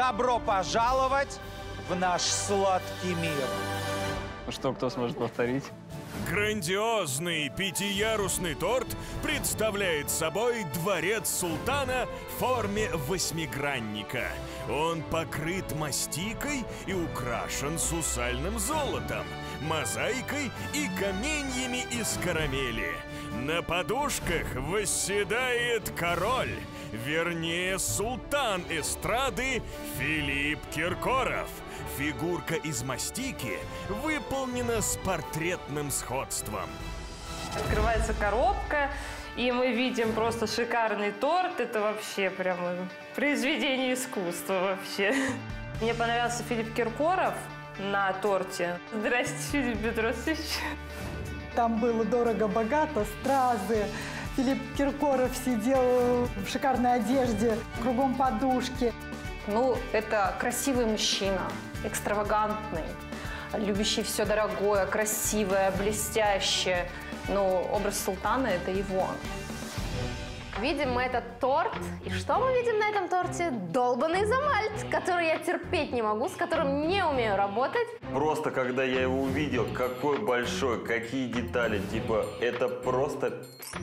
Добро пожаловать в наш сладкий мир. Что, кто сможет повторить? Грандиозный пятиярусный торт представляет собой дворец султана в форме восьмигранника. Он покрыт мастикой и украшен сусальным золотом, мозаикой и каменьями из карамели. На подушках восседает король, вернее, султан эстрады Филипп Киркоров. Фигурка из мастики выполнена с портретным сходством. Открывается коробка, и мы видим просто шикарный торт. Это вообще прямо произведение искусства вообще. Мне понравился Филипп Киркоров на торте. Здрасте, Филипп Петросович. Там было дорого-богато, стразы. Филипп Киркоров сидел в шикарной одежде, кругом подушки. Ну, это красивый мужчина, экстравагантный, любящий все дорогое, красивое, блестящее. Но образ султана – это его. Видим мы этот торт. И что мы видим на этом торте? Долбанный изомальт, который я терпеть не могу, с которым не умею работать. Просто когда я его увидел, какой большой, какие детали, типа, это просто...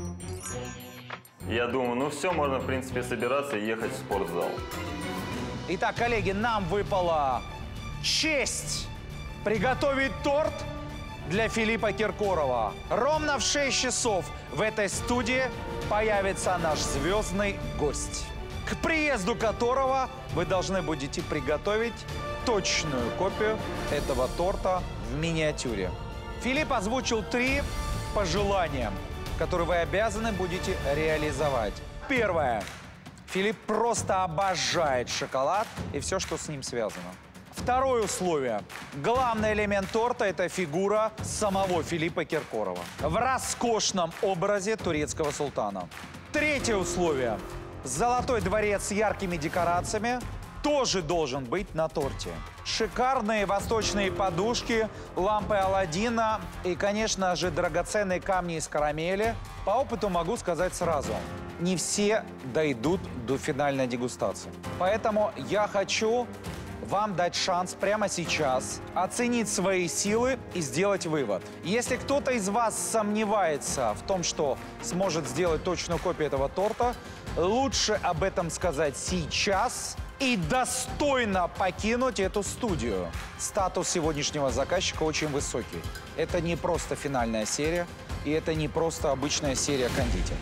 Я думаю, ну все, можно, в принципе, собираться и ехать в спортзал. Итак, коллеги, нам выпала честь приготовить торт для Филиппа Киркорова. Ровно в 6 часов в этой студии появится наш звездный гость, к приезду которого вы должны будете приготовить точную копию этого торта в миниатюре. Филипп озвучил 3 пожелания, которые вы обязаны будете реализовать. Первое. Филипп просто обожает шоколад и все, что с ним связано. Второе условие. Главный элемент торта – это фигура самого Филиппа Киркорова в роскошном образе турецкого султана. Третье условие. Золотой дворец с яркими декорациями тоже должен быть на торте. Шикарные восточные подушки, лампы Аладдина и, конечно же, драгоценные камни из карамели. По опыту могу сказать сразу. Не все дойдут до финальной дегустации. Поэтому я хочу вам дать шанс прямо сейчас оценить свои силы и сделать вывод. Если кто-то из вас сомневается в том, что сможет сделать точную копию этого торта, лучше об этом сказать сейчас и достойно покинуть эту студию. Статус сегодняшнего заказчика очень высокий. Это не просто финальная серия, и это не просто обычная серия кондитер.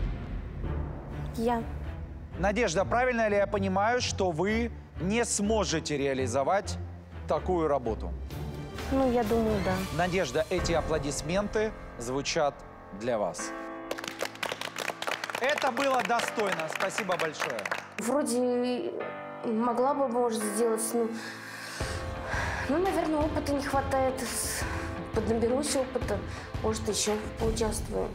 Я. Надежда, правильно ли я понимаю, что вы не сможете реализовать такую работу? Ну, я думаю, да. Надежда, эти аплодисменты звучат для вас. Это было достойно. Спасибо большое. Вроде могла бы, может, сделать, ну, наверное, опыта не хватает. Поднаберусь опыта, может, еще поучаствую.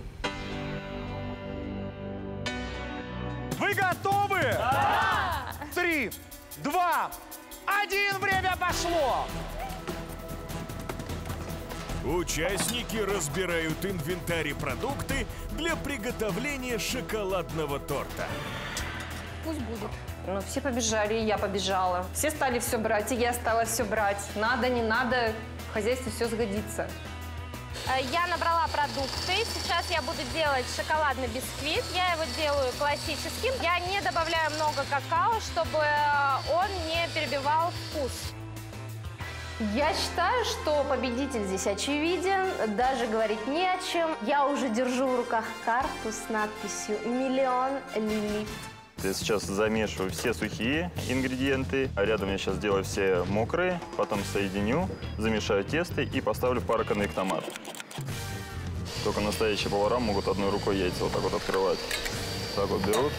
Вы готовы? Да! 3, 2, 1, время пошло! Участники разбирают инвентарь и продукты для приготовления шоколадного торта. Пусть будет. Ну, все побежали, и я побежала. Все стали все брать, и я стала все брать. Надо, не надо, в хозяйстве все сгодится. Я набрала продукты. Сейчас я буду делать шоколадный бисквит. Я его делаю классическим. Я не добавляю много какао, чтобы он не перебивал вкус. Я считаю, что победитель здесь очевиден, даже говорить не о чем. Я уже держу в руках карту с надписью «Миллион Лилит». Я сейчас замешиваю все сухие ингредиенты, а рядом я сейчас делаю все мокрые, потом соединю, замешаю тесто и поставлю в пароконвектомат. Только настоящие повара могут одной рукой яйца вот так вот открывать. Так вот берут.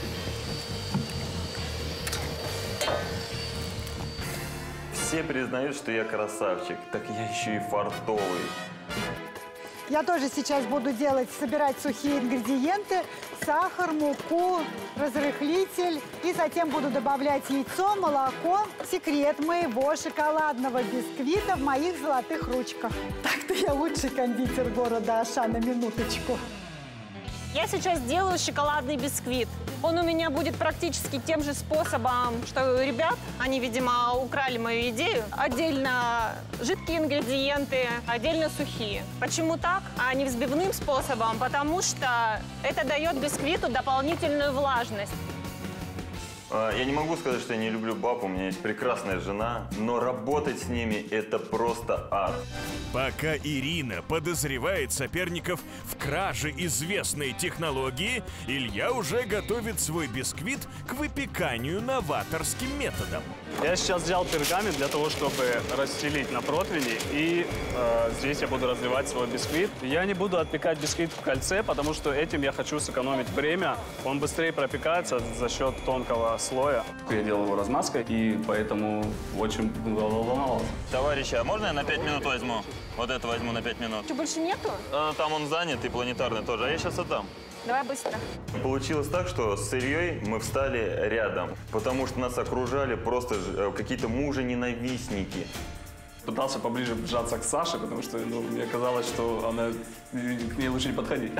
Все признают, что я красавчик, так я еще и фартовый. Я тоже сейчас буду собирать сухие ингредиенты, сахар, муку, разрыхлитель. И затем буду добавлять яйцо, молоко. Секрет моего шоколадного бисквита в моих золотых ручках. Так-то я лучший кондитер города Аша, на минуточку. Я сейчас делаю шоколадный бисквит. Он у меня будет практически тем же способом, что у ребят. Они, видимо, украли мою идею. Отдельно жидкие ингредиенты, отдельно сухие. Почему так, а не взбивным способом? Потому что это дает бисквиту дополнительную влажность. Я не могу сказать, что я не люблю баб, у меня есть прекрасная жена, но работать с ними – это просто ад. Пока Ирина подозревает соперников в краже известной технологии, Илья уже готовит свой бисквит к выпеканию новаторским методом. Я сейчас взял пергамент для того, чтобы расстелить на противне, и здесь я буду разливать свой бисквит. Я не буду отпекать бисквит в кольце, потому что этим я хочу сэкономить время. Он быстрее пропекается за счет тонкого слоя. Я делал его размазкой, и поэтому очень волновался. Товарищи, а можно я на 5 минут возьму? Вот это возьму на 5 минут. Что, больше нету? Там он занят, и планетарный тоже, а я сейчас отдам. Давай быстро. Получилось так, что с Ильей мы встали рядом, потому что нас окружали просто какие-то мужа-ненавистники. Пытался поближе сжаться к Саше, потому что мне казалось, что к ней лучше не подходить.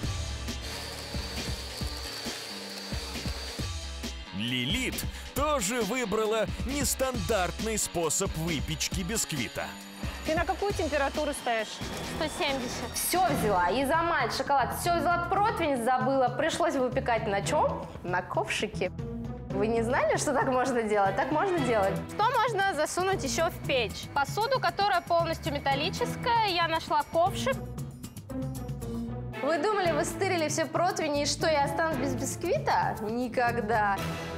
Лилит тоже выбрала нестандартный способ выпечки бисквита. Ты на какую температуру ставишь? 170. Все взяла. Изомальт, шоколад. Все взяла, противень забыла. Пришлось выпекать на чем? На ковшике. Вы не знали, что так можно делать? Так можно делать. Что можно засунуть еще в печь? Посуду, которая полностью металлическая. Я нашла ковшик. Вы думали, вы стырили все противни, и что, я останусь без бисквита? Никогда.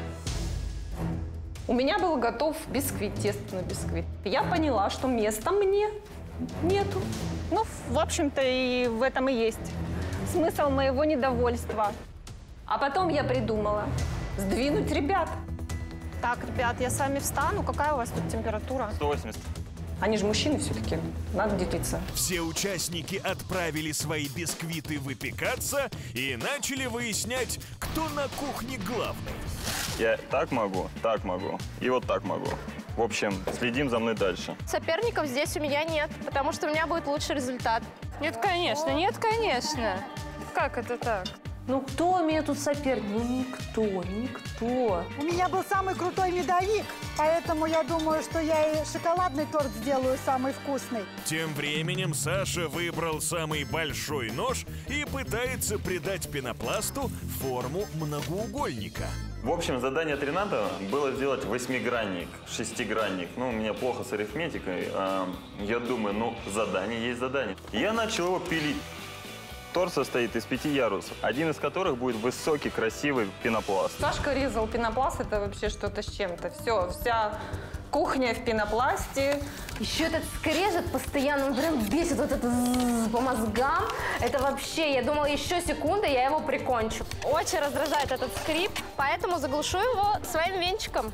У меня был готов бисквит, тесто на бисквит. Я поняла, что места мне нету. Ну, в общем-то, и в этом и есть смысл моего недовольства. А потом я придумала сдвинуть ребят. Так, ребят, я с вами встану. Какая у вас тут температура? 180. Они же мужчины все-таки, надо делиться. Все участники отправили свои бисквиты выпекаться и начали выяснять, кто на кухне главный. Я так могу и вот так могу. В общем, следим за мной дальше. Соперников здесь у меня нет, потому что у меня будет лучший результат. Нет, конечно, нет, конечно. Как это так? Ну кто у меня тут соперник? Ну никто. У меня был самый крутой медовик, поэтому я думаю, что я и шоколадный торт сделаю самый вкусный. Тем временем Саша выбрал самый большой нож и пытается придать пенопласту форму многоугольника. В общем, задание от Рената было сделать 8-гранник, 6-гранник. Ну, у меня плохо с арифметикой. Я думаю, задание есть задание. Я начал его пилить. Торт состоит из 5 ярусов, один из которых будет высокий, красивый пенопласт. Сашка резал пенопласт, это вообще что-то с чем-то. Все, вся кухня в пенопласте. Еще этот скрежет постоянно, он прям бесит вот это по мозгам. Это вообще, я думала, еще секунда, я его прикончу. Очень раздражает этот скрип, поэтому заглушу его своим венчиком.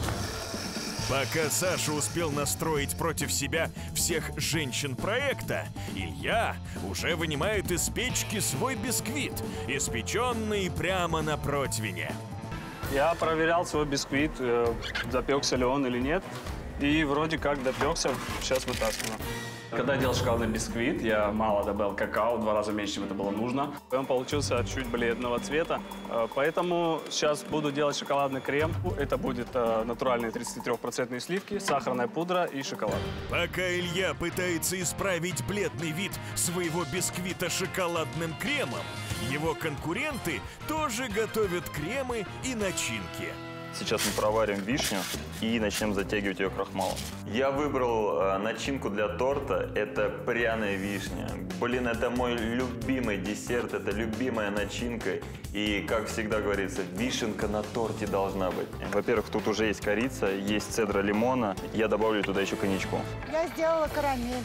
Пока Саша успел настроить против себя всех женщин проекта, Илья уже вынимает из печки свой бисквит, испеченный прямо на противне. Я проверял свой бисквит, допекся ли он или нет, и вроде как допекся, сейчас вытаскиваю. Когда я делал шоколадный бисквит, я мало добавил какао, 2 раза меньше, чем это было нужно. Он получился чуть бледного цвета, поэтому сейчас буду делать шоколадный крем. Это будет натуральные 33% сливки, сахарная пудра и шоколад. Пока Илья пытается исправить бледный вид своего бисквита шоколадным кремом, его конкуренты тоже готовят кремы и начинки. Сейчас мы проварим вишню и начнем затягивать ее крахмалом. Я выбрал начинку для торта. Это пряная вишня. Блин, это мой любимый десерт, это любимая начинка. И, как всегда говорится, вишенка на торте должна быть. Во-первых, тут уже есть корица, есть цедра лимона. Я добавлю туда еще коньячку. Я сделала карамель.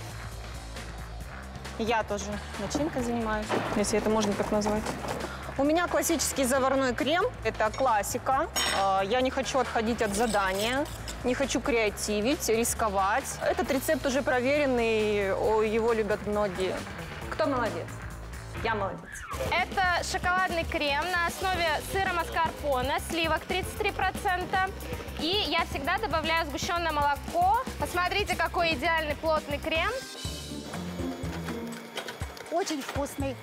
Я тоже начинкой занимаюсь, если это можно так назвать. У меня классический заварной крем. Это классика. Я не хочу отходить от задания, не хочу креативить, рисковать. Этот рецепт уже проверенный, его любят многие. Кто молодец? Я молодец. Это шоколадный крем на основе сыра маскарпоне, сливок 33%. И я всегда добавляю сгущенное молоко. Посмотрите, какой идеальный плотный крем. Очень вкусный.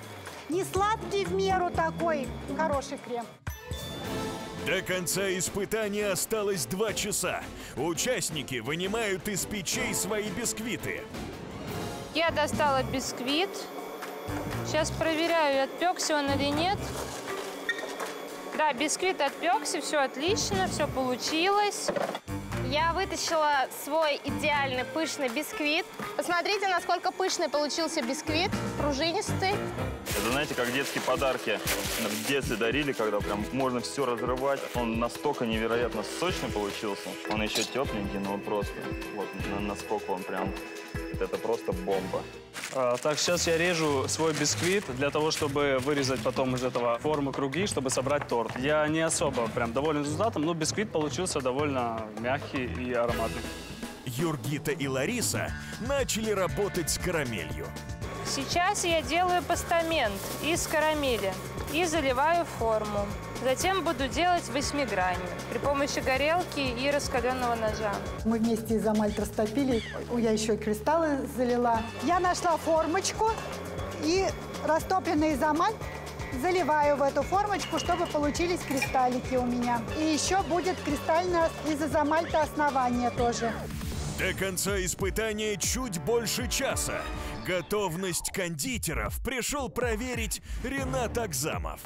Не сладкий в меру такой, хороший крем. До конца испытания осталось 2 часа. Участники вынимают из печей свои бисквиты. Я достала бисквит. Сейчас проверяю, отпекся он или нет. Да, бисквит отпекся, все отлично, все получилось. Я вытащила свой идеальный пышный бисквит. Посмотрите, насколько пышный получился бисквит, пружинистый. Это, знаете, как детские подарки в детстве дарили, когда прям можно все разрывать. Он настолько невероятно сочный получился. Он еще тепленький, но просто вот насколько он прям... Это просто бомба. Так, сейчас я режу свой бисквит для того, чтобы вырезать потом из этого формы круги, чтобы собрать торт. Я не особо прям доволен результатом, но бисквит получился довольно мягкий и ароматный. Юргита и Лариса начали работать с карамелью. Сейчас я делаю постамент из карамели и заливаю форму. Затем буду делать восьмигранник при помощи горелки и раскаленного ножа. Мы вместе изомальт растопили, я еще и кристаллы залила. Я нашла формочку и растопленный изомальт заливаю в эту формочку, чтобы получились кристаллики у меня. И еще будет кристальное из изомальта основание тоже. До конца испытания чуть больше часа. Готовность кондитеров пришел проверить Ренат Агзамов.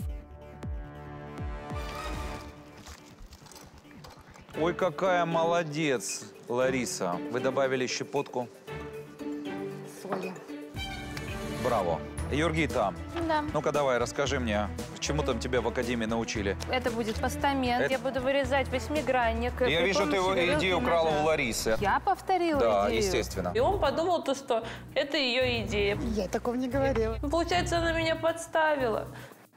Ой, какая молодец, Лариса. Вы добавили щепотку. Соли. Браво. Юргита, Да. ну-ка давай, расскажи мне, чему там тебя в академии научили? Это будет постамент. Я буду вырезать восьмигранник. Я вижу, ты его идею украла у Ларисы. Я повторила да, идею. естественно. И он подумал, то, что это ее идея. Я такого не говорила. Ну, получается, она меня подставила.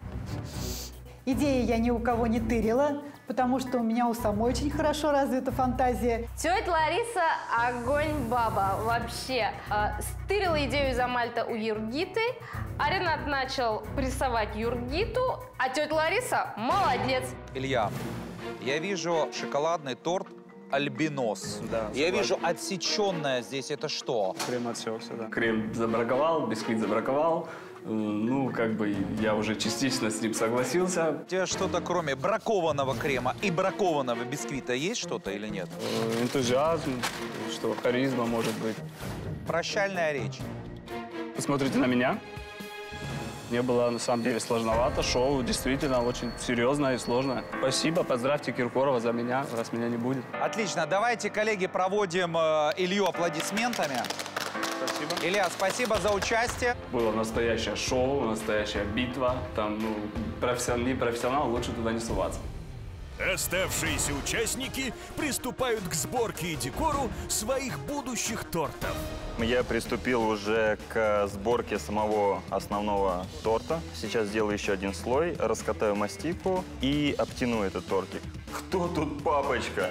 Идеи я ни у кого не тырила, потому что у меня у самой очень хорошо развита фантазия. Тетя Лариса – огонь баба вообще. Стырила идею изомальта у Юргиты, а Ренат начал прессовать Юргиту, а тетя Лариса – молодец. Илья, я вижу шоколадный торт альбинос. Да, я вижу отсеченное здесь. Это что? Крем отсекся, да. Крем забраковал, бисквит забраковал. Ну, как бы я уже частично с ним согласился. У тебя что-то кроме бракованного крема и бракованного бисквита есть что-то или нет? Энтузиазм, что харизма может быть. Прощальная речь. Посмотрите на меня. Мне было, на самом деле, сложновато. Шоу действительно очень серьезное и сложное. Спасибо, поздравьте Киркорова за меня, раз меня не будет. Отлично. Давайте, коллеги, проводим Илью аплодисментами. Спасибо. Илья, спасибо за участие. Было настоящее шоу, настоящая битва. Там, ну, не профессионал, лучше туда не суваться. Оставшиеся участники приступают к сборке и декору своих будущих тортов. Я приступил уже к сборке самого основного торта. Сейчас сделаю еще один слой, раскатаю мастику и обтяну этот тортик. Кто тут папочка?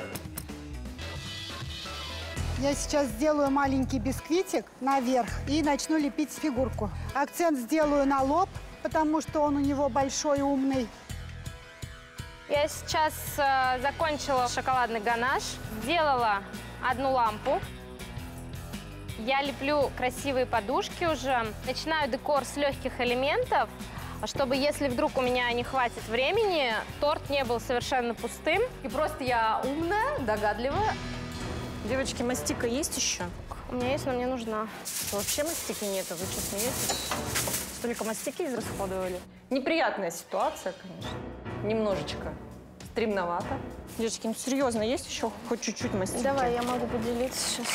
Я сейчас сделаю маленький бисквитик наверх и начну лепить фигурку. Акцент сделаю на лоб, потому что он у него большой, умный. Я сейчас закончила шоколадный ганаш, сделала одну лампу. Я леплю красивые подушки уже. Начинаю декор с легких элементов, чтобы, если вдруг у меня не хватит времени, торт не был совершенно пустым. И просто я умная, догадливая. Девочки, мастика есть еще? У меня есть, но мне нужна. Вообще мастики нет, вы что, смеетесь? Столько мастики израсходовали. Неприятная ситуация, конечно. Немножечко стремновато. Девочки, ну серьезно, есть еще хоть чуть-чуть мастики? Давай, я могу поделиться сейчас.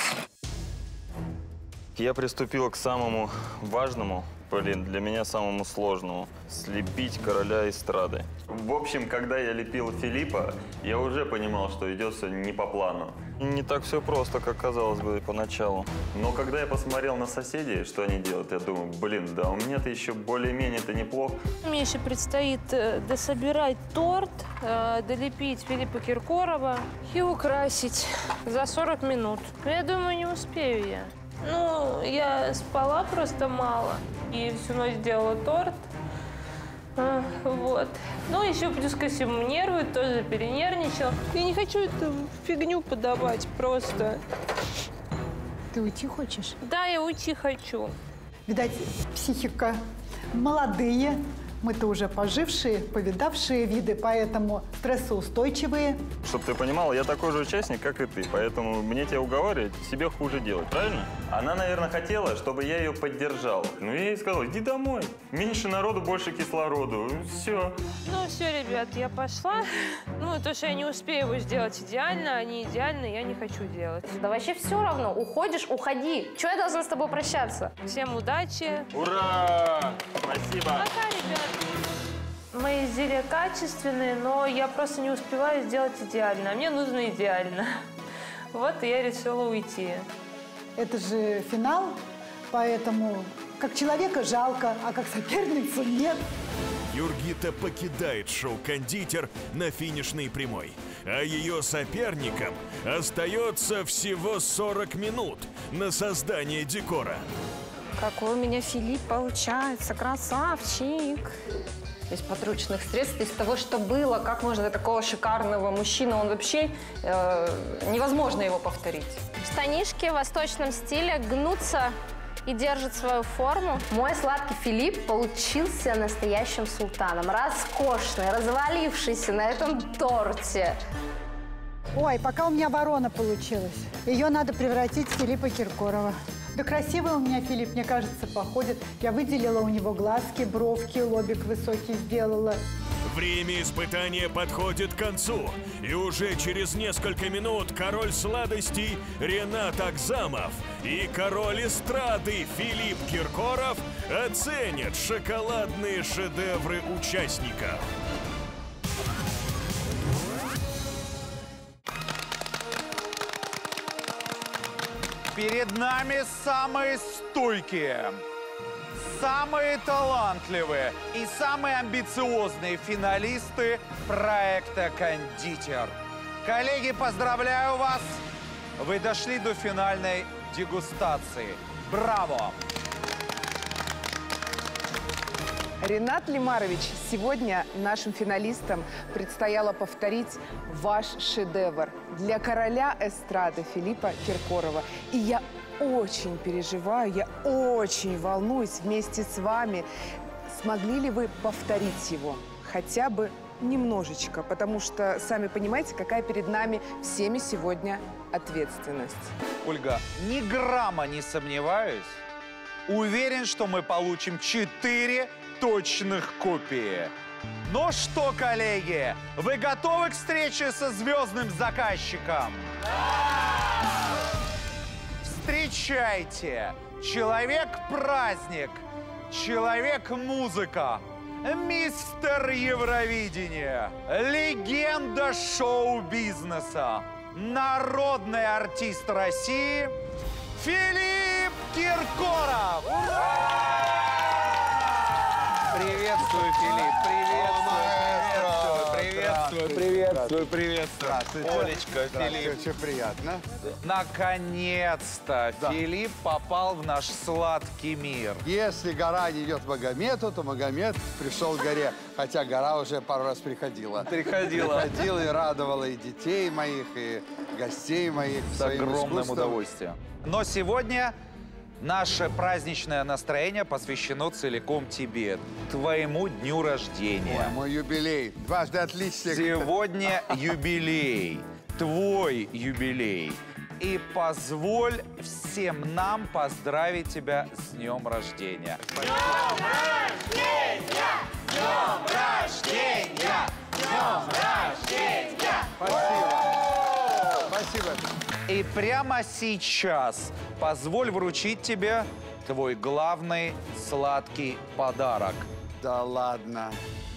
Я приступил к самому важному, для меня самому сложному – слепить короля эстрады. В общем, когда я лепил Филиппа, я уже понимал, что идет все не по плану. Не так все просто, как казалось бы поначалу. Но когда я посмотрел на соседей, что они делают, я думаю, блин, да у меня-то еще более-менее-то неплохо. Мне еще предстоит дособирать торт, долепить Филиппа Киркорова и украсить за 40 минут. Но я думаю, не успею я. Ну, я спала просто мало и всю ночь делала торт. Вот. Ну, еще плюс ко всему нервы, тоже перенервничала. Я не хочу эту фигню подавать просто. Ты уйти хочешь? Да, я уйти хочу. Видать, психика молодые. Мы-то уже пожившие, повидавшие виды, поэтому стрессоустойчивые. Чтобы ты понимала, я такой же участник, как и ты, поэтому мне тебя уговаривать, себе хуже делать, правильно? Она, наверное, хотела, чтобы я ее поддержал. Ну, я ей сказал, иди домой, меньше народу, больше кислороду, все. Ну все, ребят, я пошла. Ну, то, что я не успею его сделать идеально, а не идеально, я не хочу делать. Да вообще все равно. Уходишь, уходи. Чего я должна с тобой прощаться? Всем удачи. Ура! Спасибо. Пока, ребят. Мои изделия качественные, но я просто не успеваю сделать идеально. А мне нужно идеально. Вот и я решила уйти. Это же финал, поэтому как человека жалко, а как соперницу нет. Юргита покидает шоу «Кондитер» на финишной прямой, а ее соперникам остается всего 40 минут на создание декора. Какой у меня Филипп получается, красавчик. Из подручных средств, из того, что было, как можно такого шикарного мужчину, он вообще невозможно его повторить. Штанишки в восточном стиле гнутся и держат свою форму. Мой сладкий Филипп получился настоящим султаном. Роскошный, развалившийся на этом торте. Ой, пока у меня ворона получилась. Ее надо превратить в Филиппа Киркорова. Да красивый у меня Филипп, мне кажется, походит. Я выделила у него глазки, бровки, лобик высокий сделала. Время испытания подходит к концу. И уже через несколько минут король сладостей Ренат Агзамов и король эстрады Филипп Киркоров оценят шоколадные шедевры участников. Перед нами самые стойкие, самые талантливые и самые амбициозные финалисты проекта «Кондитер». Коллеги, поздравляю вас! Вы дошли до финальной дегустации. Браво! Ренат Лимарович, сегодня нашим финалистам предстояло повторить ваш шедевр для короля эстрады Филиппа Киркорова. И я очень переживаю, я очень волнуюсь вместе с вами. Смогли ли вы повторить его хотя бы немножечко? Потому что, сами понимаете, какая перед нами всеми сегодня ответственность. Ольга, ни грамма не сомневаюсь. Уверен, что мы получим 4 точных копии. Ну что, коллеги, вы готовы к встрече со звездным заказчиком? Встречайте! Человек-праздник, человек-музыка, мистер Евровидения, легенда шоу-бизнеса, народный артист России Филипп Киркоров! Приветствую, Филипп, приветствую. Олечка, Филипп. Очень приятно. Наконец-то Филипп попал в наш сладкий мир. Если гора не идет к Магомету, то Магомед пришел к горе. Хотя гора уже пару раз приходила. Приходила и радовала и детей моих, и гостей моих. С огромным удовольствием. Но сегодня наше праздничное настроение посвящено целиком тебе, твоему дню рождения. Ой, мой юбилей. Дважды отличник. Сегодня юбилей, твой юбилей. И позволь всем нам поздравить тебя с днем рождения. Днем рождения! Днем рождения! Днем рождения! Спасибо. Спасибо. И прямо сейчас позволь вручить тебе твой главный сладкий подарок. Да ладно.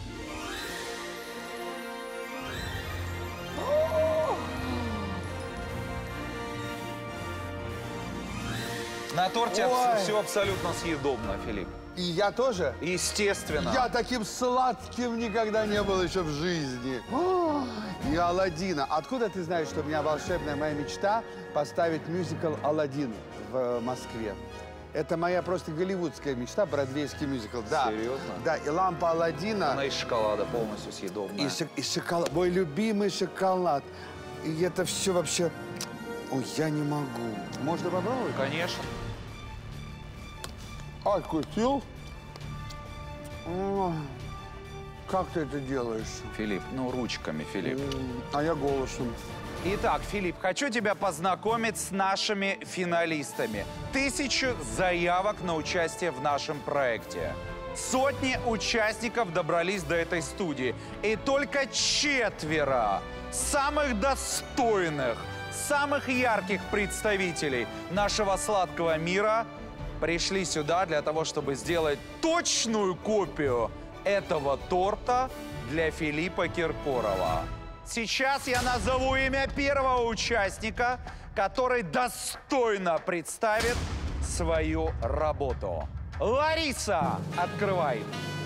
На торте все абсолютно съедобно, Филипп. И я тоже? Естественно. Я таким сладким никогда не был еще в жизни. И Аладдина. Откуда ты знаешь, что у меня волшебная моя мечта поставить мюзикл «Аладдин» в Москве? Это моя просто голливудская мечта, бродвейский мюзикл. Да. Серьезно? Да, и лампа Аладдина. Она из шоколада полностью съедобная. И шоколад. Мой любимый шоколад. И это все вообще... Ой, я не могу. Можно попробовать? Конечно. Откусил. Как ты это делаешь? Филипп, ну ручками, Филипп. А я голосом. Итак, Филипп, хочу тебя познакомить с нашими финалистами. 1000 заявок на участие в нашем проекте. Сотни участников добрались до этой студии. И только 4 самых достойных, самых ярких представителей нашего сладкого мира пришли сюда для того, чтобы сделать точную копию этого торта для Филиппа Киркорова. Сейчас я назову имя первого участника, который достойно представит свою работу. Лариса, открывай.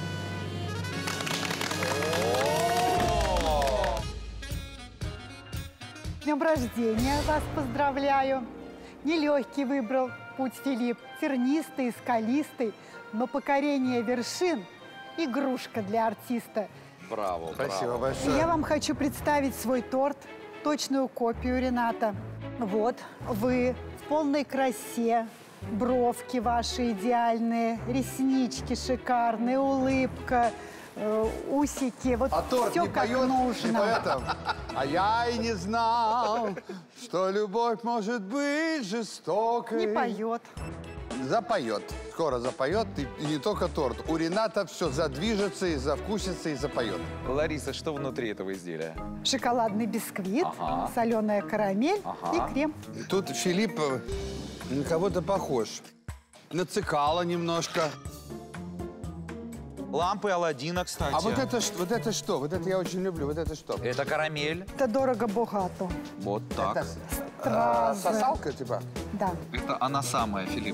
С днем рождения вас поздравляю. Нелегкий выбрал путь Филипп. Тернистый, скалистый, но покорение вершин – игрушка для артиста. Браво, Спасибо браво. большое. Я вам хочу представить свой торт, точную копию Рената. Вот, вы в полной красе, бровки ваши идеальные, реснички шикарные, улыбка, усики. Вот А торт все не как поет? нужно. Не поэтому? А я и не знал, что любовь может быть жестокой. Не поет. Запоет. Скоро запоет. И не только торт. У Рената все задвижется, и завкусится, и запоет. Лариса, что внутри этого изделия? Шоколадный бисквит, Ага. соленая карамель и крем. Тут Филипп на кого-то похож. На Цикало немножко. Лампы Аладдина, кстати. А вот это что? Вот это я очень люблю. Вот это что? Это карамель. Это дорого-богато. Вот так. Это Стразы. сосалка, типа? Да. Это она самая, Филипп.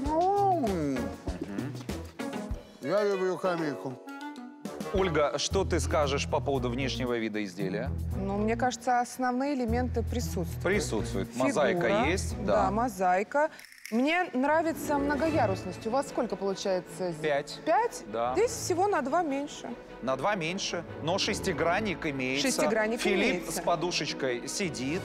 Я люблю хамейку. Ольга, что ты скажешь по поводу внешнего вида изделия? Ну, мне кажется, основные элементы присутствуют. Присутствует. Мозаика Фигура, есть? Да, мозаика. Мне нравится многоярусность. У вас сколько получается здесь? 5. 5? Да. Здесь всего на 2 меньше. На 2 меньше, но шестигранник имеется. Шестигранник Филипп имеется. с подушечкой сидит.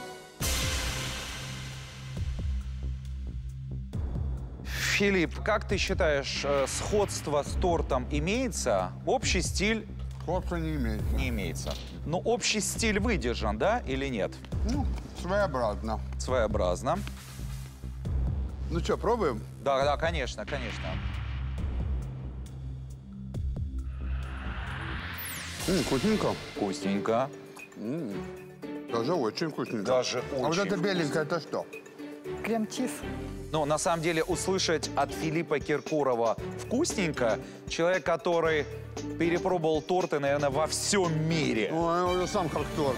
Филипп, как ты считаешь, сходство с тортом имеется? Общий стиль? Сходства не имеется. Не имеется. Но общий стиль выдержан, да, или нет? Ну, своеобразно. Своеобразно. Ну что, пробуем? Да, да, конечно, конечно. Вкусненько. Вкусненько. Даже очень вкусненько. Даже А вот очень это беленькое, это что? Крем-чиз. Ну, на самом деле, услышать от Филиппа Киркорова «вкусненько» человек, который перепробовал торты, наверное, во всем мире. Ой, я уже сам как торт.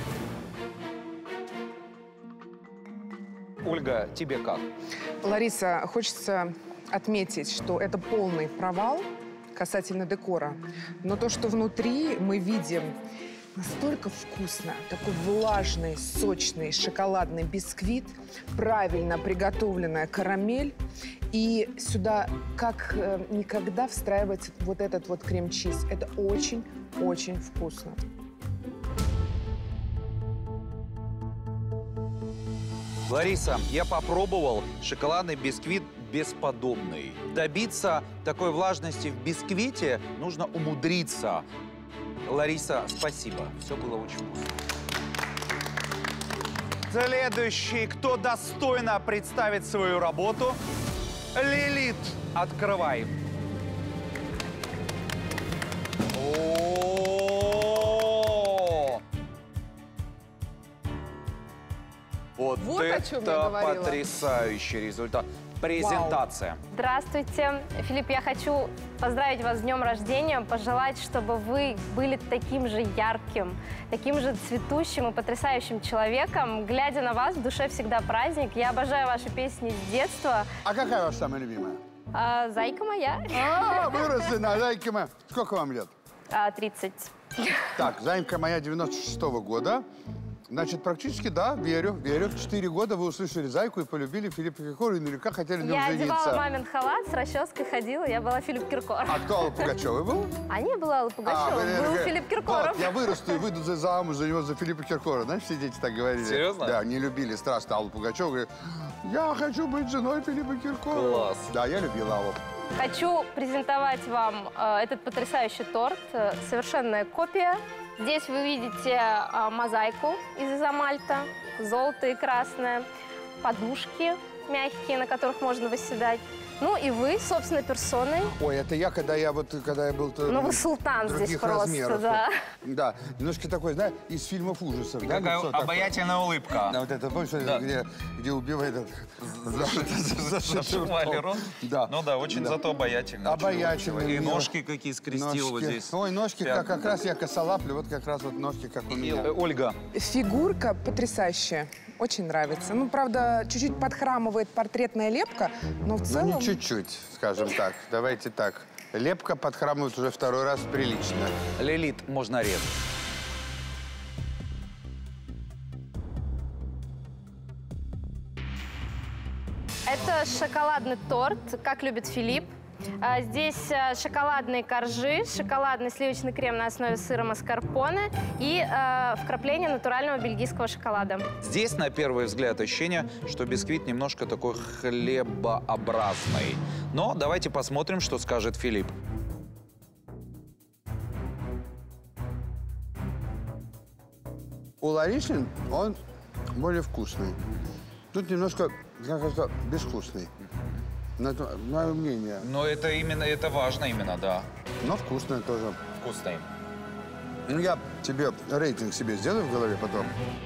Ольга, тебе как? Лариса, хочется отметить, что это полный провал касательно декора. Но то, что внутри мы видим, настолько вкусно. Такой влажный, сочный шоколадный бисквит, правильно приготовленная карамель. И сюда как никогда встраивается вот этот вот крем-чиз. Это очень-очень вкусно. Лариса, я попробовал шоколадный бисквит бесподобный. Добиться такой влажности в бисквите нужно умудриться. Лариса, спасибо. Все было очень вкусно. Следующий, кто достойно представит свою работу, Лилит, открывай. О-о-о! Вот Вот о чем я это говорила. потрясающий результат. Презентация. Здравствуйте. Филипп, я хочу поздравить вас с днем рождения, пожелать, чтобы вы были таким же ярким, таким же цветущим и потрясающим человеком. Глядя на вас, в душе всегда праздник. Я обожаю ваши песни с детства. А какая ваша самая любимая? Зайка моя. Выросли на зайке моя. Сколько вам лет? 30. Так, зайка моя 96-го года. Значит, практически, да, верю. 4 года вы услышали зайку и полюбили Филиппа Киркорова и наверняка хотели на нем Я жениться. одевала мамин халат, с расческой ходила, я была Филипп Киркоров. А кто Алла Пугачева был? А не была Алла Пугачева, был Филипп Киркоров. Вот, я вырасту и выйду замуж за него, за Филиппа Киркорова. Знаешь, все дети так говорили. Серьезно? Да, не любили страшно Аллу Пугачеву. Говорят, я хочу быть женой Филиппа Киркорова. Класс. Да, я любил Аллу. Хочу презентовать вам этот потрясающий торт. Совершенная копия. Здесь вы видите мозаику из изомальта, золотое и красное, подушки мягкие, на которых можно восседать. Ну и вы, собственной персоной. Ой, это я, когда я был... Ну вы султан здесь просто, размеров. да. Да, немножко такой, знаешь, из фильмов ужасов. Какая да, обаятельная улыбка. Да, вот это, помнишь, Да. где убивает... Зашивали рот. Да. Ну да, очень зато обаятельно. Обаятельно. И ножки какие скрестил вот здесь. Ой, ножки, как раз я косолаплю, вот как раз вот ножки, как у меня. Ольга. Фигурка потрясающая. Очень нравится. Ну, правда, чуть-чуть подхрамывает портретная лепка, но в целом... Ну, не чуть-чуть, скажем так. Давайте так. Лепка подхрамывает уже второй раз прилично. Лилит можно резать. Это шоколадный торт, как любит Филипп. Здесь шоколадные коржи, шоколадный сливочный крем на основе сыра маскарпоне и вкрапление натурального бельгийского шоколада. Здесь, на первый взгляд, ощущение, что бисквит немножко такой хлебообразный. Но давайте посмотрим, что скажет Филипп. У Ларишин он более вкусный. Тут немножко, как кажется, безвкусный. Но это мое мнение. Но это именно, это важно именно, да. Но вкусное тоже. Вкусный. Ну, я тебе рейтинг себе сделаю в голове потом.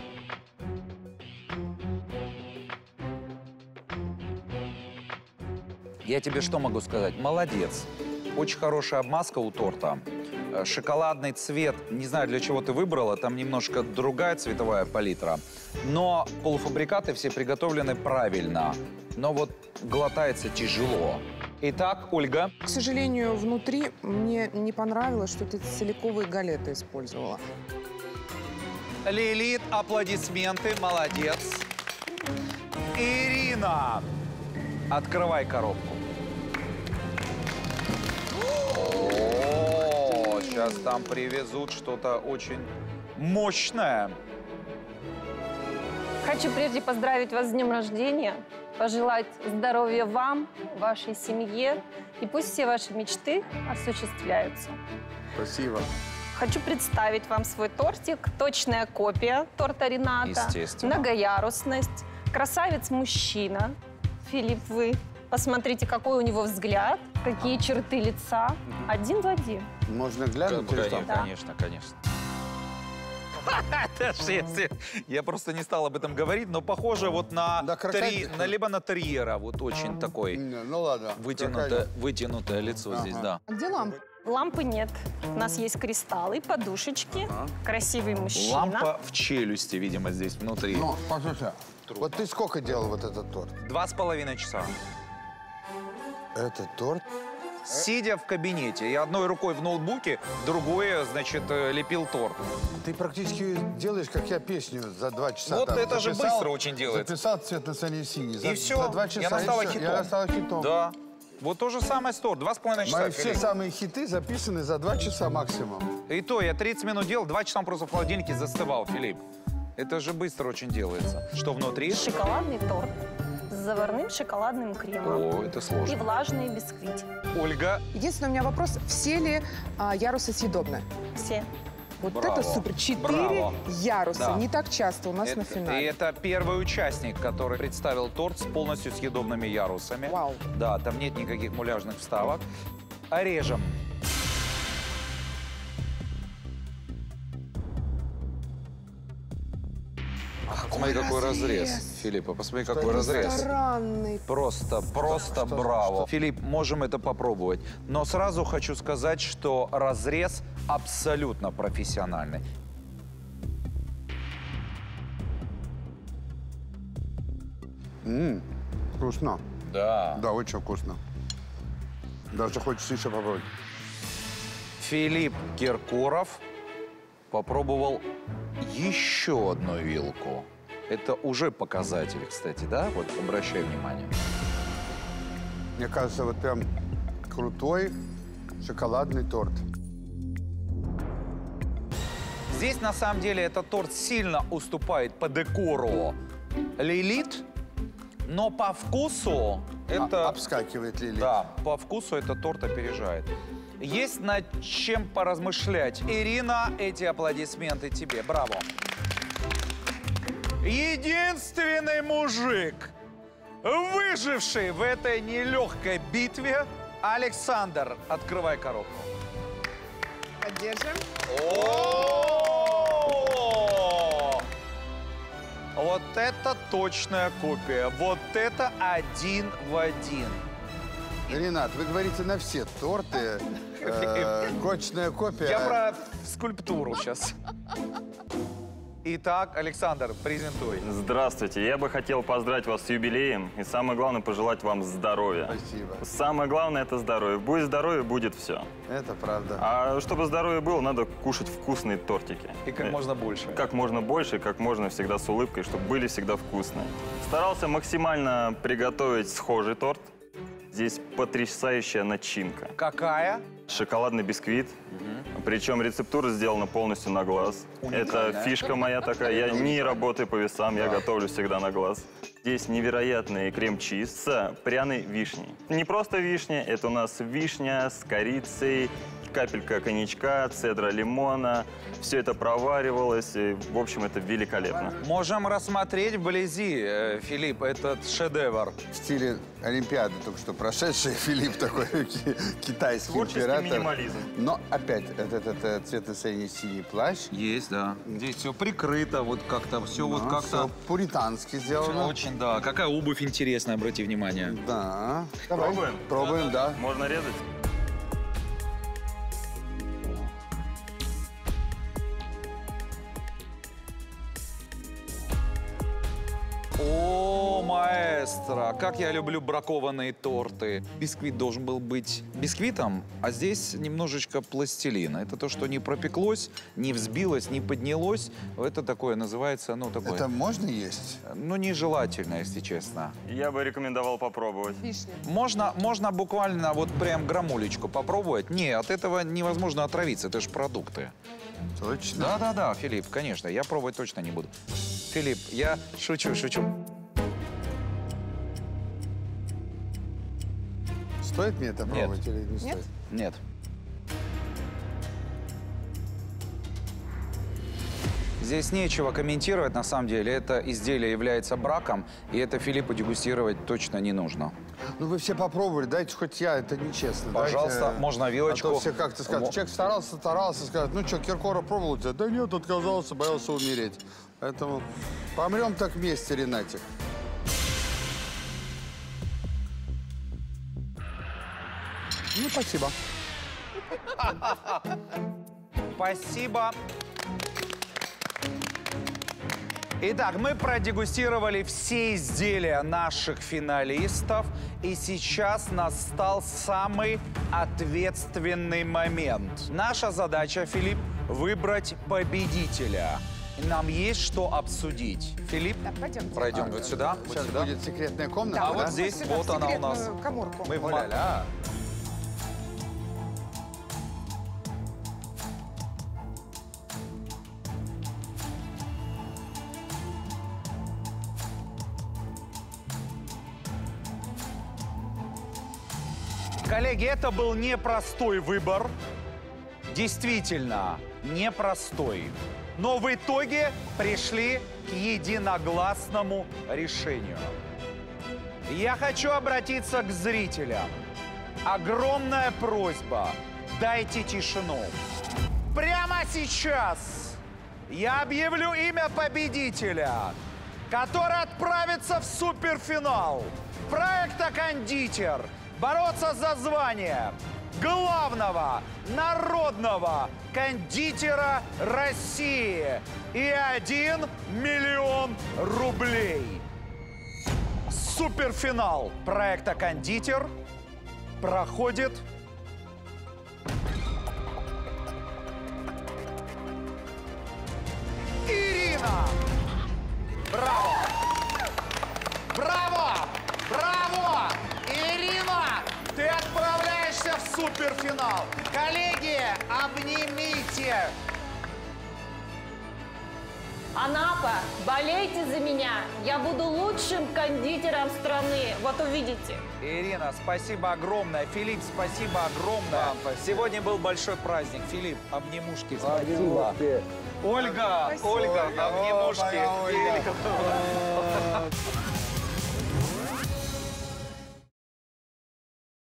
Я тебе что могу сказать? Молодец. Очень хорошая обмазка у торта. Шоколадный цвет, не знаю, для чего ты выбрала, там немножко другая цветовая палитра. Но полуфабрикаты все приготовлены правильно. Но вот глотается тяжело. Итак, Ольга. К сожалению, внутри мне не понравилось, что ты целиковые галеты использовала. Лилит, аплодисменты, молодец. Ирина, открывай коробку. О, сейчас там привезут что-то очень мощное. Хочу прежде поздравить вас с днем рождения, пожелать здоровья вам, вашей семье, и пусть все ваши мечты осуществляются. Спасибо. Хочу представить вам свой тортик. Точная копия торта Рената. Естественно. Многоярусность. Красавец-мужчина. Филипп, вы посмотрите, какой у него взгляд, какие черты лица. Один в один. Можно глянуть? Конечно, конечно. Я просто не стал об этом говорить, но похоже вот на либо на терьера, вот очень такой. Ну ладно. Вытянутое лицо здесь, да. А где лампа? Лампы нет. У нас есть кристаллы, подушечки, красивый мужчина. Лампа в челюсти, видимо, здесь внутри. Ну, послушай, вот ты сколько делал вот этот торт? 2,5 часа. Это торт? Сидя в кабинете. Я одной рукой в ноутбуке, другой, значит, лепил торт. Ты практически делаешь, как я, песню за 2 часа. Вот там, это же записал, быстро очень делается. Записал «Цвет на столе синий». И все. За 2 часа. И она стала хитом. И она стала хитом. Да. Вот то же самое с торт. 2,5 часа. Мои все самые хиты записаны за 2 часа максимум. И то, я 30 минут делал, 2 часа он просто в холодильнике застывал, Филипп. Это же быстро очень делается. Что внутри? Шоколадный торт с заварным шоколадным кремом. О, это сложно. И влажные бисквити. Ольга. Единственный у меня вопрос, все ли ярусы съедобны? Все. Вот Браво. это супер. 4 Браво. яруса. Да. Не так часто у нас на И финале. это первый участник, который представил торт с полностью съедобными ярусами. Вау. Да, там нет никаких муляжных вставок. Режем. Посмотри, какой разрез, Филиппа, посмотри, какой разрез. Ресторанный. Просто браво. Филипп, можем это попробовать. Но сразу хочу сказать, что разрез абсолютно профессиональный. Вкусно. Да. Да, очень вкусно. Даже хочется еще попробовать. Филипп Киркоров попробовал еще одну вилку. Это уже показатель, кстати, да? Вот обращай внимание. Мне кажется, вот прям крутой шоколадный торт. Здесь, на самом деле, этот торт сильно уступает по декору Лилит, но по вкусу Это обскакивает Лилит. Да, по вкусу этот торт опережает. Есть над чем поразмышлять. Ирина, эти аплодисменты тебе. Браво. Единственный мужик, выживший в этой нелегкой битве, Александр. Открывай коробку. Поддержим. Вот это точная копия. Вот это 1 в 1. Ренат, вы говорите на все торты. Точная копия. Я про скульптуру сейчас. Итак, Александр, презентуй. Здравствуйте. Я бы хотел поздравить вас с юбилеем и самое главное пожелать вам здоровья. Спасибо. Самое главное это здоровье. Будет здоровье, будет все. Это правда. А чтобы здоровье было, надо кушать вкусные тортики. И как можно больше. Как можно больше, и как можно всегда с улыбкой, чтобы были всегда вкусные. Старался максимально приготовить схожий торт. Здесь потрясающая начинка. Какая? Шоколадный бисквит. Причем рецептура сделана полностью на глаз. Это фишка моя такая. Я не работаю по весам, я готовлю всегда на глаз. Здесь невероятный крем-чиз с пряной вишней. Не просто вишня, это у нас вишня с корицей, капелька коньячка, цедра лимона. Все это проваривалось, и, в общем, это великолепно. Можем рассмотреть вблизи, Филипп, этот шедевр. В стиле Олимпиады только что прошедший Филипп такой китайский император. Минимализм. Но опять этот цветно-синий плащ. Есть, да. Здесь все прикрыто, вот как-то все вот как-то... Пуритански сделано. Очень, да. Какая обувь интересная, обрати внимание. Да. Пробуем? Пробуем, да. Можно резать? О, маэстро, как я люблю бракованные торты. Бисквит должен был быть бисквитом, а здесь немножечко пластилина. Это то, что не пропеклось, не взбилось, не поднялось. Это такое называется, ну, такое... Это можно есть? Ну, нежелательно, если честно. Я бы рекомендовал попробовать. Вишня. Можно буквально вот прям грамулечку попробовать. Не, от этого невозможно отравиться, это же продукты. Точно? Да, Филипп, конечно, я пробовать точно не буду. Филипп, я шучу. Стоит мне это пробовать или не стоит? Нет. Здесь нечего комментировать, на самом деле. Это изделие является браком, и это Филиппу дегустировать точно не нужно. Ну, вы все попробовали, дайте хоть я, это нечестно. Пожалуйста, дайте... можно вилочку. А то все как-то скажут, человек старался, скажет, ну что, Киркоров пробовал тебя? Да нет, отказался, боялся умереть. Поэтому помрем так вместе, Ренатик. Ну, спасибо. Спасибо. Итак, мы продегустировали все изделия наших финалистов, и сейчас настал самый ответственный момент. Наша задача, Филипп, выбрать победителя. Нам есть что обсудить. Филипп, пройдем вот сюда. Сейчас вот сюда. будет секретная комната, Да, А вот здесь, сюда, вот в она у нас. секретную каморку. Мы в О-ля-ля. Коллеги, это был непростой выбор. Действительно, непростой. Но в итоге пришли к единогласному решению. Я хочу обратиться к зрителям. Огромная просьба. Дайте тишину. Прямо сейчас я объявлю имя победителя, который отправится в суперфинал проекта «Кондитер». Бороться за звание главного народного кондитера России и 1 миллион рублей. Суперфинал проекта «Кондитер» проходит Ирина. Браво! Браво! Браво! Ирина, ты отправляешься в суперфинал. Коллеги, обнимите. Анапа, болейте за меня. Я буду лучшим кондитером страны. Вот увидите. Ирина, спасибо огромное. Филипп, спасибо огромное. Сегодня был большой праздник. Филипп, обнимушки. Спасибо. Ольга, Спасибо. Ольга, обнимушки. Ольга.